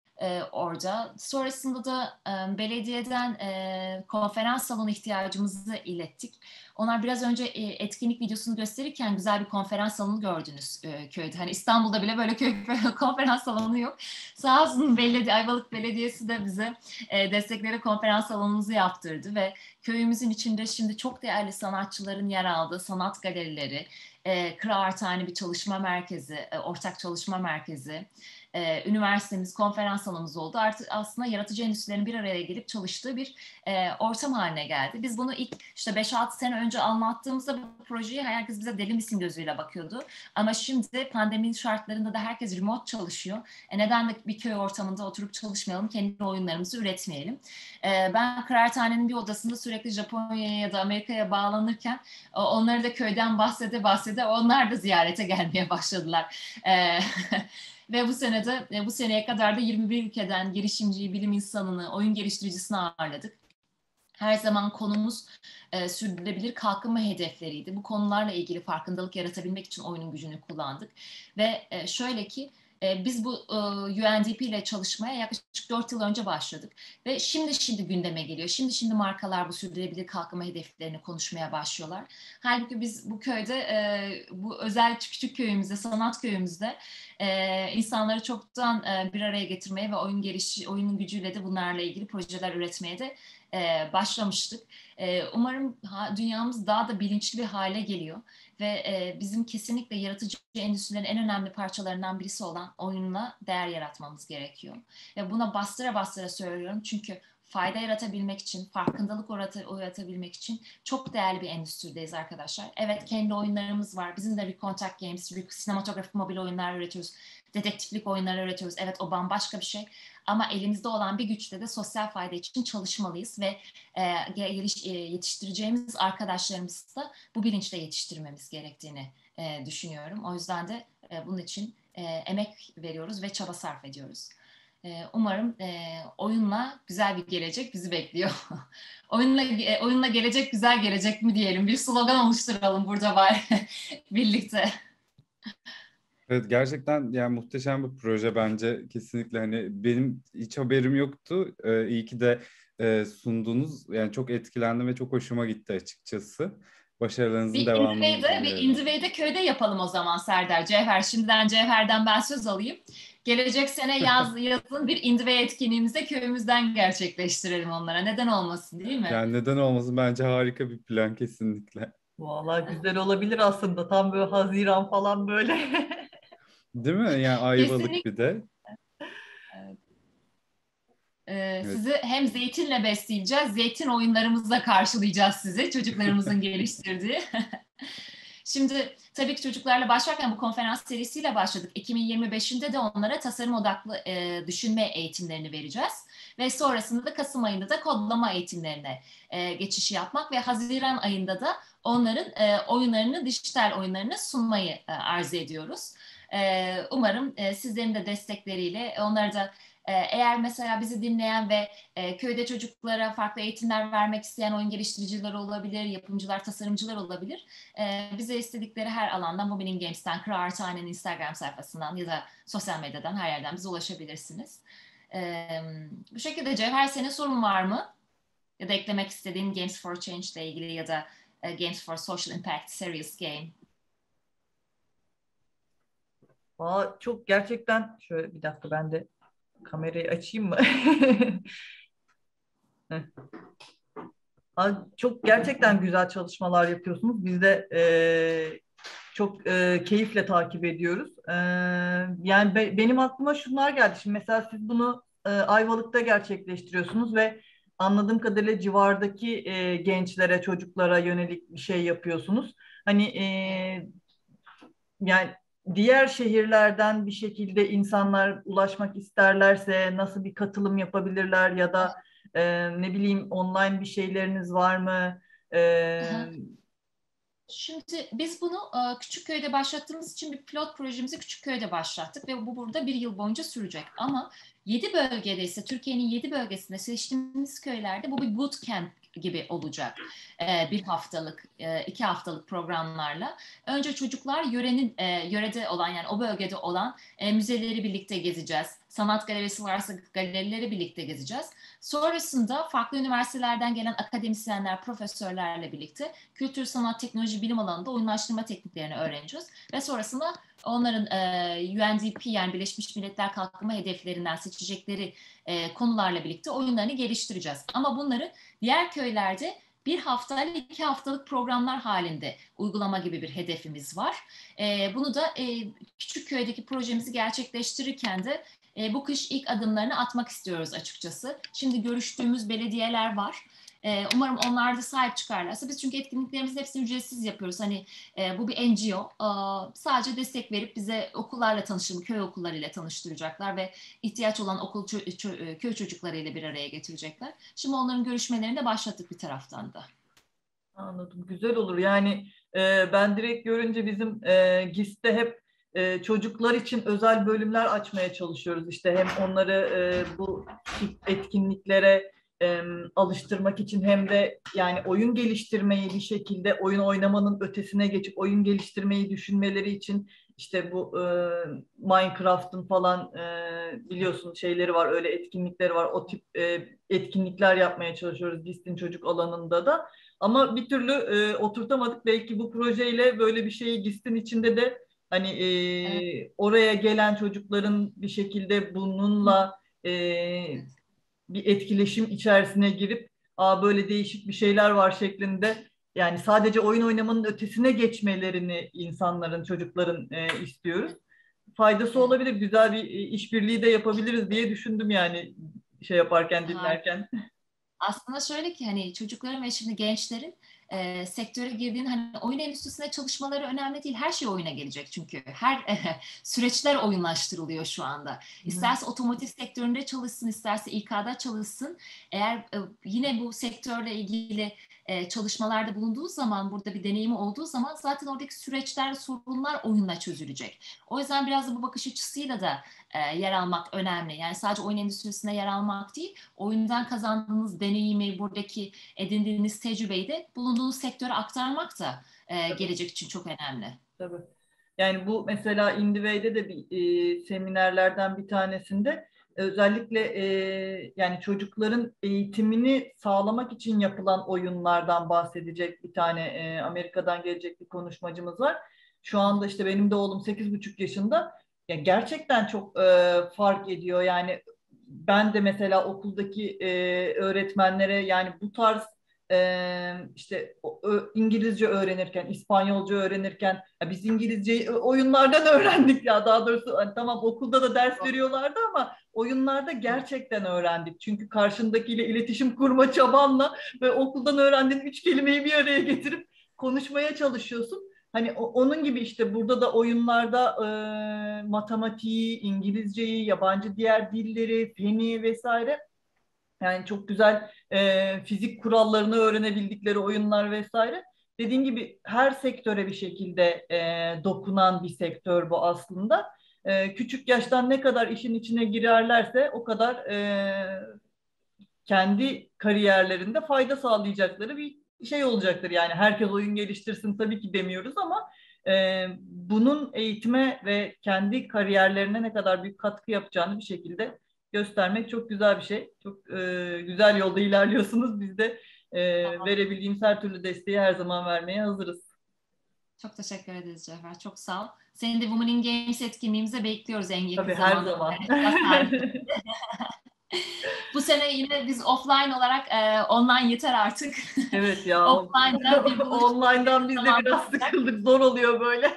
Orada. Sonrasında da belediyeden konferans salonu ihtiyacımızı ilettik. Onlar biraz önce etkinlik videosunu gösterirken güzel bir konferans salonu gördünüz köyde. Hani İstanbul'da bile böyle köy konferans salonu yok. Sağ olsun Ayvalık Belediyesi de bize destekleri konferans salonumuzu yaptırdı ve köyümüzün içinde şimdi çok değerli sanatçıların yer aldığı sanat galerileri, kıraathane bir çalışma merkezi, ortak çalışma merkezi, üniversitemiz, konferans salonumuz oldu. Artık aslında yaratıcı endüstrilerin bir araya gelip çalıştığı bir ortam haline geldi. Biz bunu ilk işte 5-6 sene önce anlattığımızda bu projeyi herkes bize deli misin gözüyle bakıyordu. Ama şimdi pandeminin şartlarında da herkes remote çalışıyor. Neden de bir köy ortamında oturup çalışmayalım, kendi oyunlarımızı üretmeyelim. Ben kıraathanenin bir odasında sürekli Japonya'ya ya da Amerika'ya bağlanırken onları da köyden bahsede onlar da ziyarete gelmeye başladılar. Ve bu seneye kadar da 21 ülkeden girişimciyi, bilim insanını, oyun geliştiricisini ağırladık. Her zaman konumuz sürdürülebilir kalkınma hedefleriydi. Bu konularla ilgili farkındalık yaratabilmek için oyunun gücünü kullandık. Ve şöyle ki biz bu UNDP ile çalışmaya yaklaşık 4 yıl önce başladık. Ve şimdi gündeme geliyor. Şimdi markalar bu sürdürülebilir kalkınma hedeflerini konuşmaya başlıyorlar. Halbuki biz bu köyde, bu özel küçük köyümüzde, sanat köyümüzde insanları çoktan bir araya getirmeye ve oyunun gücüyle de bunlarla ilgili projeler üretmeye de başlamıştık. Umarım dünyamız daha da bilinçli bir hale geliyor ve bizim kesinlikle yaratıcı endüstrilerin en önemli parçalarından birisi olan oyunla değer yaratmamız gerekiyor. Ve buna bastıra bastıra söylüyorum çünkü fayda yaratabilmek için, farkındalık yaratabilmek için çok değerli bir endüstrideyiz arkadaşlar. Evet, kendi oyunlarımız var. Bizim de Recontact Games, sinematografik mobil oyunlar üretiyoruz. Dedektiflik oyunları üretiyoruz. Evet, o bambaşka bir şey. Ama elimizde olan bir güçle de sosyal fayda için çalışmalıyız ve yetiştireceğimiz arkadaşlarımızı da bu bilinçle yetiştirmemiz gerektiğini düşünüyorum. O yüzden de bunun için emek veriyoruz ve çaba sarf ediyoruz. Umarım oyunla güzel bir gelecek bizi bekliyor. Oyunla gelecek güzel gelecek mi diyelim. Bir slogan oluşturalım burada var birlikte. Evet, gerçekten yani muhteşem bir proje bence, kesinlikle. Hani benim hiç haberim yoktu. İyi ki de sundunuz. Yani çok etkilendim ve çok hoşuma gitti açıkçası. Başarılarınızın devamını Bir diliyorum. Indive'de köyde yapalım o zaman Serdar. Cevher, şimdiden Cevher'den ben söz alayım. Gelecek sene yazın bir Indive etkinliğimizde köyümüzden gerçekleştirelim onlara. Neden olmasın, değil mi? Yani neden olmasın, bence harika bir plan kesinlikle. Vallahi güzel olabilir aslında. Tam böyle Haziran falan böyle. Değil mi? Yani Ayvalık bir Kesinlikle. de. Evet. Sizi hem zeytinle besleyeceğiz, zeytin oyunlarımızla karşılayacağız sizi, çocuklarımızın geliştirdiği. Şimdi tabii ki çocuklarla başlarken bu konferans serisiyle başladık. 2025'inde de onlara tasarım odaklı düşünme eğitimlerini vereceğiz. Ve sonrasında da Kasım ayında da kodlama eğitimlerine geçiş yapmak ve Haziran ayında da onların oyunlarını, dijital oyunlarını sunmayı arzu ediyoruz. Umarım sizlerin de destekleriyle onları da eğer mesela bizi dinleyen ve köyde çocuklara farklı eğitimler vermek isteyen oyun geliştiriciler olabilir, yapımcılar, tasarımcılar olabilir. Bize istedikleri her alandan, Mobilin Games'ten, Kıraathane'nin Instagram sayfasından ya da sosyal medyadan her yerden bize ulaşabilirsiniz. Bu şekilde Cevher, senin sorun var mı? Ya da eklemek istediğin Games for Change ile ilgili ya da Games for Social Impact Serious Game. Çok gerçekten, şöyle bir dakika ben de kamerayı açayım mı? Çok gerçekten güzel çalışmalar yapıyorsunuz. Biz de çok keyifle takip ediyoruz. Yani benim aklıma şunlar geldi. Şimdi mesela siz bunu Ayvalık'ta gerçekleştiriyorsunuz ve anladığım kadarıyla civardaki gençlere, çocuklara yönelik bir şey yapıyorsunuz. Hani yani diğer şehirlerden bir şekilde insanlar ulaşmak isterlerse nasıl bir katılım yapabilirler ya da ne bileyim online bir şeyleriniz var mı? Şimdi biz bunu Küçükköy'de başlattığımız için bir pilot projemizi Küçükköy'de başlattık ve bu burada 1 yıl boyunca sürecek. Ama 7 bölgede ise Türkiye'nin 7 bölgesinde seçtiğimiz köylerde bu bir bootcamp gibi olacak. 1 haftalık, 2 haftalık programlarla. Önce çocuklar yörede olan, yani o bölgede olan müzeleri birlikte gezeceğiz. Sanat galerisi varsa galerileri birlikte gezeceğiz. Sonrasında farklı üniversitelerden gelen akademisyenler, profesörlerle birlikte kültür, sanat, teknoloji, bilim alanında oyunlaştırma tekniklerini öğreneceğiz. Ve sonrasında onların UNDP, yani Birleşmiş Milletler Kalkınma Hedeflerinden seçecekleri konularla birlikte oyunlarını geliştireceğiz. Ama bunları diğer köylerde 1 haftalık, 2 haftalık programlar halinde uygulama gibi bir hedefimiz var. Bunu da Küçükköy'deki projemizi gerçekleştirirken de bu kış ilk adımlarını atmak istiyoruz açıkçası. Şimdi görüştüğümüz belediyeler var. Umarım onlar da sahip çıkarlarsa. Biz çünkü etkinliklerimizin hepsini ücretsiz yapıyoruz. Hani bu bir NGO. Sadece destek verip bize okullarla köy okullarıyla tanıştıracaklar ve ihtiyaç olan köy çocuklarıyla bir araya getirecekler. Şimdi onların görüşmelerini de başlattık bir taraftan da. Anladım. Güzel olur. Yani ben direkt görünce bizim GİS'te hep çocuklar için özel bölümler açmaya çalışıyoruz. İşte hem onları bu tip etkinliklere alıştırmak için hem de yani oyun geliştirmeyi, bir şekilde oyun oynamanın ötesine geçip oyun geliştirmeyi düşünmeleri için işte bu Minecraft'ın falan biliyorsun şeyleri var, öyle etkinlikleri var. O tip etkinlikler yapmaya çalışıyoruz GİS'in çocuk alanında da. Ama bir türlü oturtamadık. Belki bu projeyle böyle bir şeyi GİS'in içinde de hani Evet. oraya gelen çocukların bir şekilde bununla bir etkileşim içerisine girip böyle değişik bir şeyler var şeklinde, yani sadece oyun oynamanın ötesine geçmelerini insanların, çocukların istiyoruz. Faydası olabilir, güzel bir işbirliği de yapabiliriz diye düşündüm yani şey yaparken, dinlerken. Aslında şöyle ki hani çocukların ve şimdi gençlerin sektöre girdiğin hani oyun endüstrisinde çalışmaları önemli değil. Her şey oyuna gelecek çünkü. Her süreçler oyunlaştırılıyor şu anda. İsterse otomotiv sektöründe çalışsın, isterse İK'da çalışsın. Eğer yine bu sektörle ilgili çalışmalarda bulunduğu zaman, burada bir deneyimi olduğu zaman zaten oradaki süreçler, sorunlar oyunla çözülecek. O yüzden biraz da bu bakış açısıyla da yer almak önemli. Yani sadece oyun endüstrisinde yer almak değil, oyundan kazandığınız deneyimi, buradaki edindiğiniz tecrübeyi de bulunduğunuz sektöre aktarmak da gelecek için çok önemli. Tabii. Yani bu mesela Indieway'de de bir seminerlerden bir tanesinde özellikle yani çocukların eğitimini sağlamak için yapılan oyunlardan bahsedecek bir tane Amerika'dan gelecek bir konuşmacımız var. Şu anda işte benim de oğlum 8,5 yaşında. Ya gerçekten çok fark ediyor. Yani ben de mesela okuldaki öğretmenlere yani bu tarz işte İngilizce öğrenirken, İspanyolca öğrenirken, ya biz İngilizceyi oyunlardan öğrendik ya, daha doğrusu hani tamam okulda da ders veriyorlardı ama oyunlarda gerçekten öğrendik. Çünkü karşındakiyle iletişim kurma çabanla ve okuldan öğrendiğin 3 kelimeyi bir araya getirip konuşmaya çalışıyorsun. Hani onun gibi işte burada da oyunlarda matematiği, İngilizceyi, yabancı diğer dilleri, feni vesaire, yani çok güzel fizik kurallarını öğrenebildikleri oyunlar vesaire. Dediğim gibi her sektöre bir şekilde dokunan bir sektör bu aslında. Küçük yaştan ne kadar işin içine girerlerse o kadar kendi kariyerlerinde fayda sağlayacakları bir şey olacaktır. Yani herkes oyun geliştirsin tabii ki demiyoruz ama bunun eğitime ve kendi kariyerlerine ne kadar büyük katkı yapacağını bir şekilde göstermek çok güzel bir şey. Çok güzel yolda ilerliyorsunuz. Biz de verebildiğimiz her türlü desteği her zaman vermeye hazırız. Çok teşekkür ederiz Cevher. Çok sağ ol. Seni de Women in Games etkinliğimize bekliyoruz en yakın Tabii her zamanda. zaman. Bu sene yine biz offline olarak online yeter artık. Evet ya. Offline'da bir buluşma. Online'dan biz de biraz sıkıldık. Zor oluyor böyle.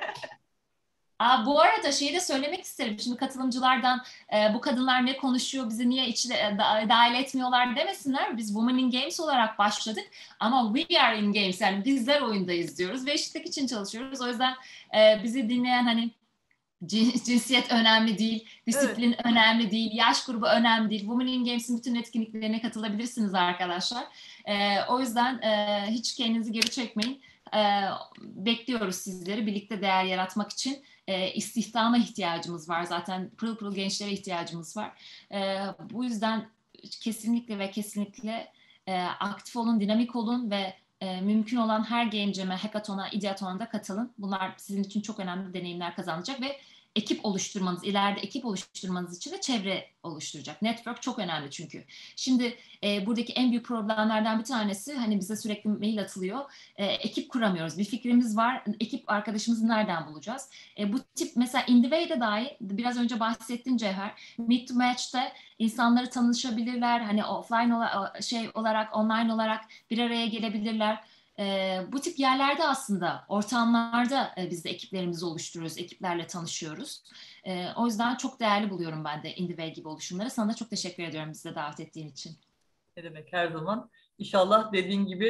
Bu arada şeyi de söylemek isterim. Şimdi katılımcılardan bu kadınlar ne konuşuyor, bizi niye içine dahil etmiyorlar demesinler. Biz Women in Games olarak başladık ama we are in games, yani bizler oyundayız diyoruz ve eşitlik için çalışıyoruz. O yüzden bizi dinleyen hani cinsiyet önemli değil, disiplin Evet. önemli değil, yaş grubu önemli değil. Women in Games'in bütün etkinliklerine katılabilirsiniz arkadaşlar. O yüzden hiç kendinizi geri çekmeyin. Bekliyoruz sizleri birlikte değer yaratmak için. İstihdama ihtiyacımız var. Zaten pırıl pırıl gençlere ihtiyacımız var. Bu yüzden kesinlikle ve kesinlikle aktif olun, dinamik olun ve mümkün olan her game jam'e, hackathon'a, ideathon'a da katılın. Bunlar sizin için çok önemli deneyimler kazanacak ve ekip oluşturmanız, ileride ekip oluşturmanız için de çevre oluşturacak. Network çok önemli çünkü. Şimdi buradaki en büyük problemlerden bir tanesi, hani bize sürekli mail atılıyor. Ekip kuramıyoruz. Bir fikrimiz var. Ekip arkadaşımızı nereden bulacağız? Bu tip mesela Indieway'de dahi biraz önce bahsettin Cevher. Meet to Match'te insanları tanışabilirler. Hani offline olarak, online olarak bir araya gelebilirler. Bu tip yerlerde aslında ortamlarda biz de ekiplerimizi oluşturuyoruz, ekiplerle tanışıyoruz. O yüzden çok değerli buluyorum ben de Indieway gibi oluşumları. Sana da çok teşekkür ediyorum bizi de davet ettiğin için. Ne demek, her zaman. İnşallah dediğin gibi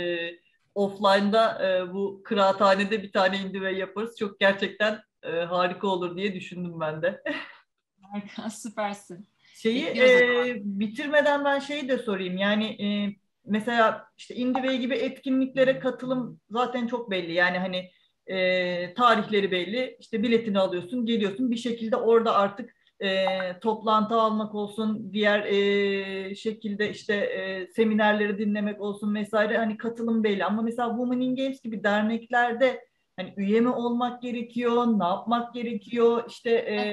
offline'da bu kıraathanede bir tane Indieway yaparız. Çok gerçekten harika olur diye düşündüm ben de. Harika, süpersin. Şeyi bitirmeden ben şeyi de sorayım. Yani mesela işte Indieway gibi etkinliklere katılım zaten çok belli. Yani hani tarihleri belli. İşte biletini alıyorsun, geliyorsun. Bir şekilde orada artık toplantı almak olsun, diğer şekilde işte seminerleri dinlemek olsun vesaire. Hani katılım belli. Ama mesela Women in Games gibi derneklerde hani üye mi olmak gerekiyor, ne yapmak gerekiyor, işte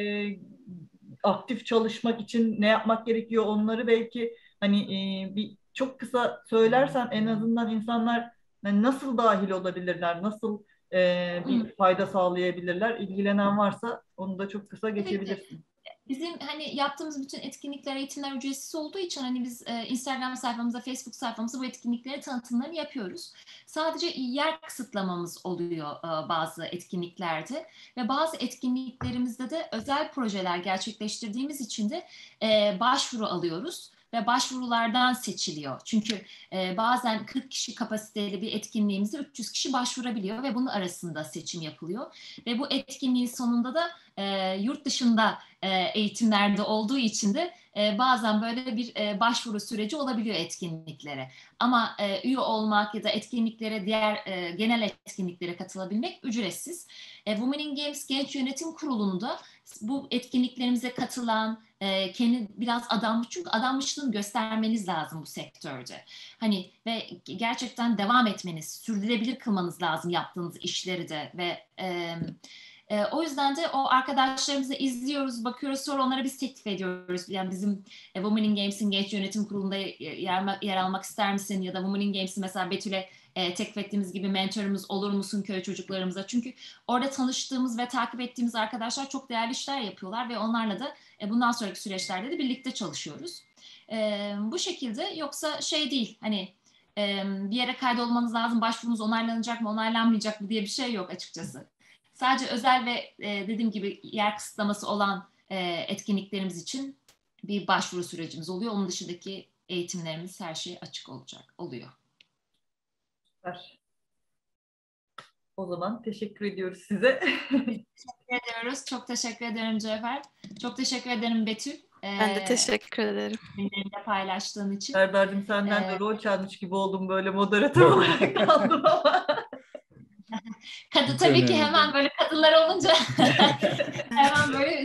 aktif çalışmak için ne yapmak gerekiyor, onları belki hani bir çok kısa söylersen en azından insanlar hani nasıl dahil olabilirler, nasıl bir fayda sağlayabilirler, ilgilenen varsa onu da çok kısa Tabii ki. geçebilirsin. Bizim hani yaptığımız bütün etkinlikler, eğitimler ücretsiz olduğu için hani biz Instagram sayfamızda, Facebook sayfamızda bu etkinlikleri tanıtımlarını yapıyoruz. Sadece yer kısıtlamamız oluyor bazı etkinliklerde ve bazı etkinliklerimizde de özel projeler gerçekleştirdiğimiz için de başvuru alıyoruz ve başvurulardan seçiliyor. Çünkü bazen 40 kişi kapasiteli bir etkinliğimize 300 kişi başvurabiliyor ve bunun arasında seçim yapılıyor. Ve bu etkinliğin sonunda da yurt dışında eğitimlerde olduğu için de bazen böyle bir başvuru süreci olabiliyor etkinliklere. Ama üye olmak ya da etkinliklere, diğer genel etkinliklere katılabilmek ücretsiz. Women in Games Genç Yönetim Kurulu'nda bu etkinliklerimize katılan, kendi biraz adanmış, çünkü adanmışlığını göstermeniz lazım bu sektörde. Hani ve gerçekten devam etmeniz, sürdürülebilir kılmanız lazım yaptığınız işleri de ve o yüzden de o arkadaşlarımızı izliyoruz, bakıyoruz, sonra onlara biz teklif ediyoruz. Yani bizim Women in Games'in Genç Yönetim Kurulu'nda yer almak ister misin? Ya da Women in Games'i mesela Betül'e teklif ettiğimiz gibi mentorumuz olur musun köy çocuklarımıza? Çünkü orada tanıştığımız ve takip ettiğimiz arkadaşlar çok değerli işler yapıyorlar ve onlarla da bundan sonraki süreçlerde de birlikte çalışıyoruz. Bu şekilde, yoksa şey değil, hani bir yere kaydolmanız lazım, başvurunuz onaylanacak mı, onaylanmayacak mı diye bir şey yok açıkçası. Sadece özel ve dediğim gibi yer kısıtlaması olan etkinliklerimiz için bir başvuru sürecimiz oluyor. Onun dışındaki eğitimlerimiz, her şey açık oluyor. Süper. O zaman teşekkür ediyoruz size. Teşekkür ediyoruz. Çok teşekkür ederim Cevher. Çok teşekkür ederim Betül. Ben de teşekkür ederim. Benimle paylaştığın için. Serdar'cığım senden de rol çalmış gibi oldum, böyle moderatör olarak kaldım ama. Tabii ki hemen böyle kadınlar olunca hemen böyle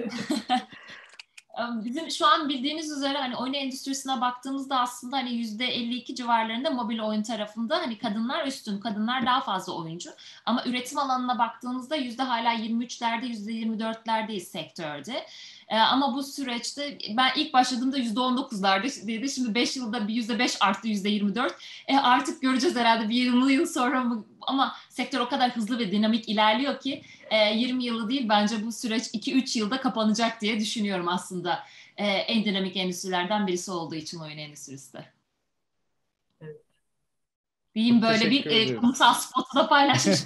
bizim şu an bildiğiniz üzere hani oyun endüstrisine baktığımızda aslında hani %52 civarlarında mobil oyun tarafında hani kadınlar üstün, kadınlar daha fazla oyuncu. Ama üretim alanına baktığınızda hala 23'lerde, %24'lerdeyiz sektörde. Ama bu süreçte ben ilk başladığımda %19'lardaydı. Şimdi 5 yılda bir %5 arttı, %24. Artık göreceğiz herhalde bir 20 yıl sonra mı? Ama sektör o kadar hızlı ve dinamik ilerliyor ki 20 yılı değil, bence bu süreç 2-3 yılda kapanacak diye düşünüyorum aslında. En dinamik endüstrilerden birisi olduğu için oyun endüstrisi de. Evet. Diyeyim, böyle bir kamusal spotu da paylaşmış.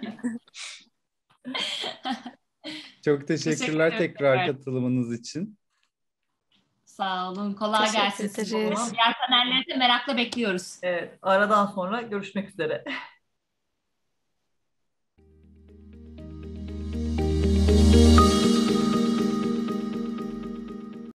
Çok teşekkürler tekrar katılımınız için. Sağ olun. Kolay gelsin size. Diğer panelleri de merakla bekliyoruz. Evet, aradan sonra görüşmek üzere.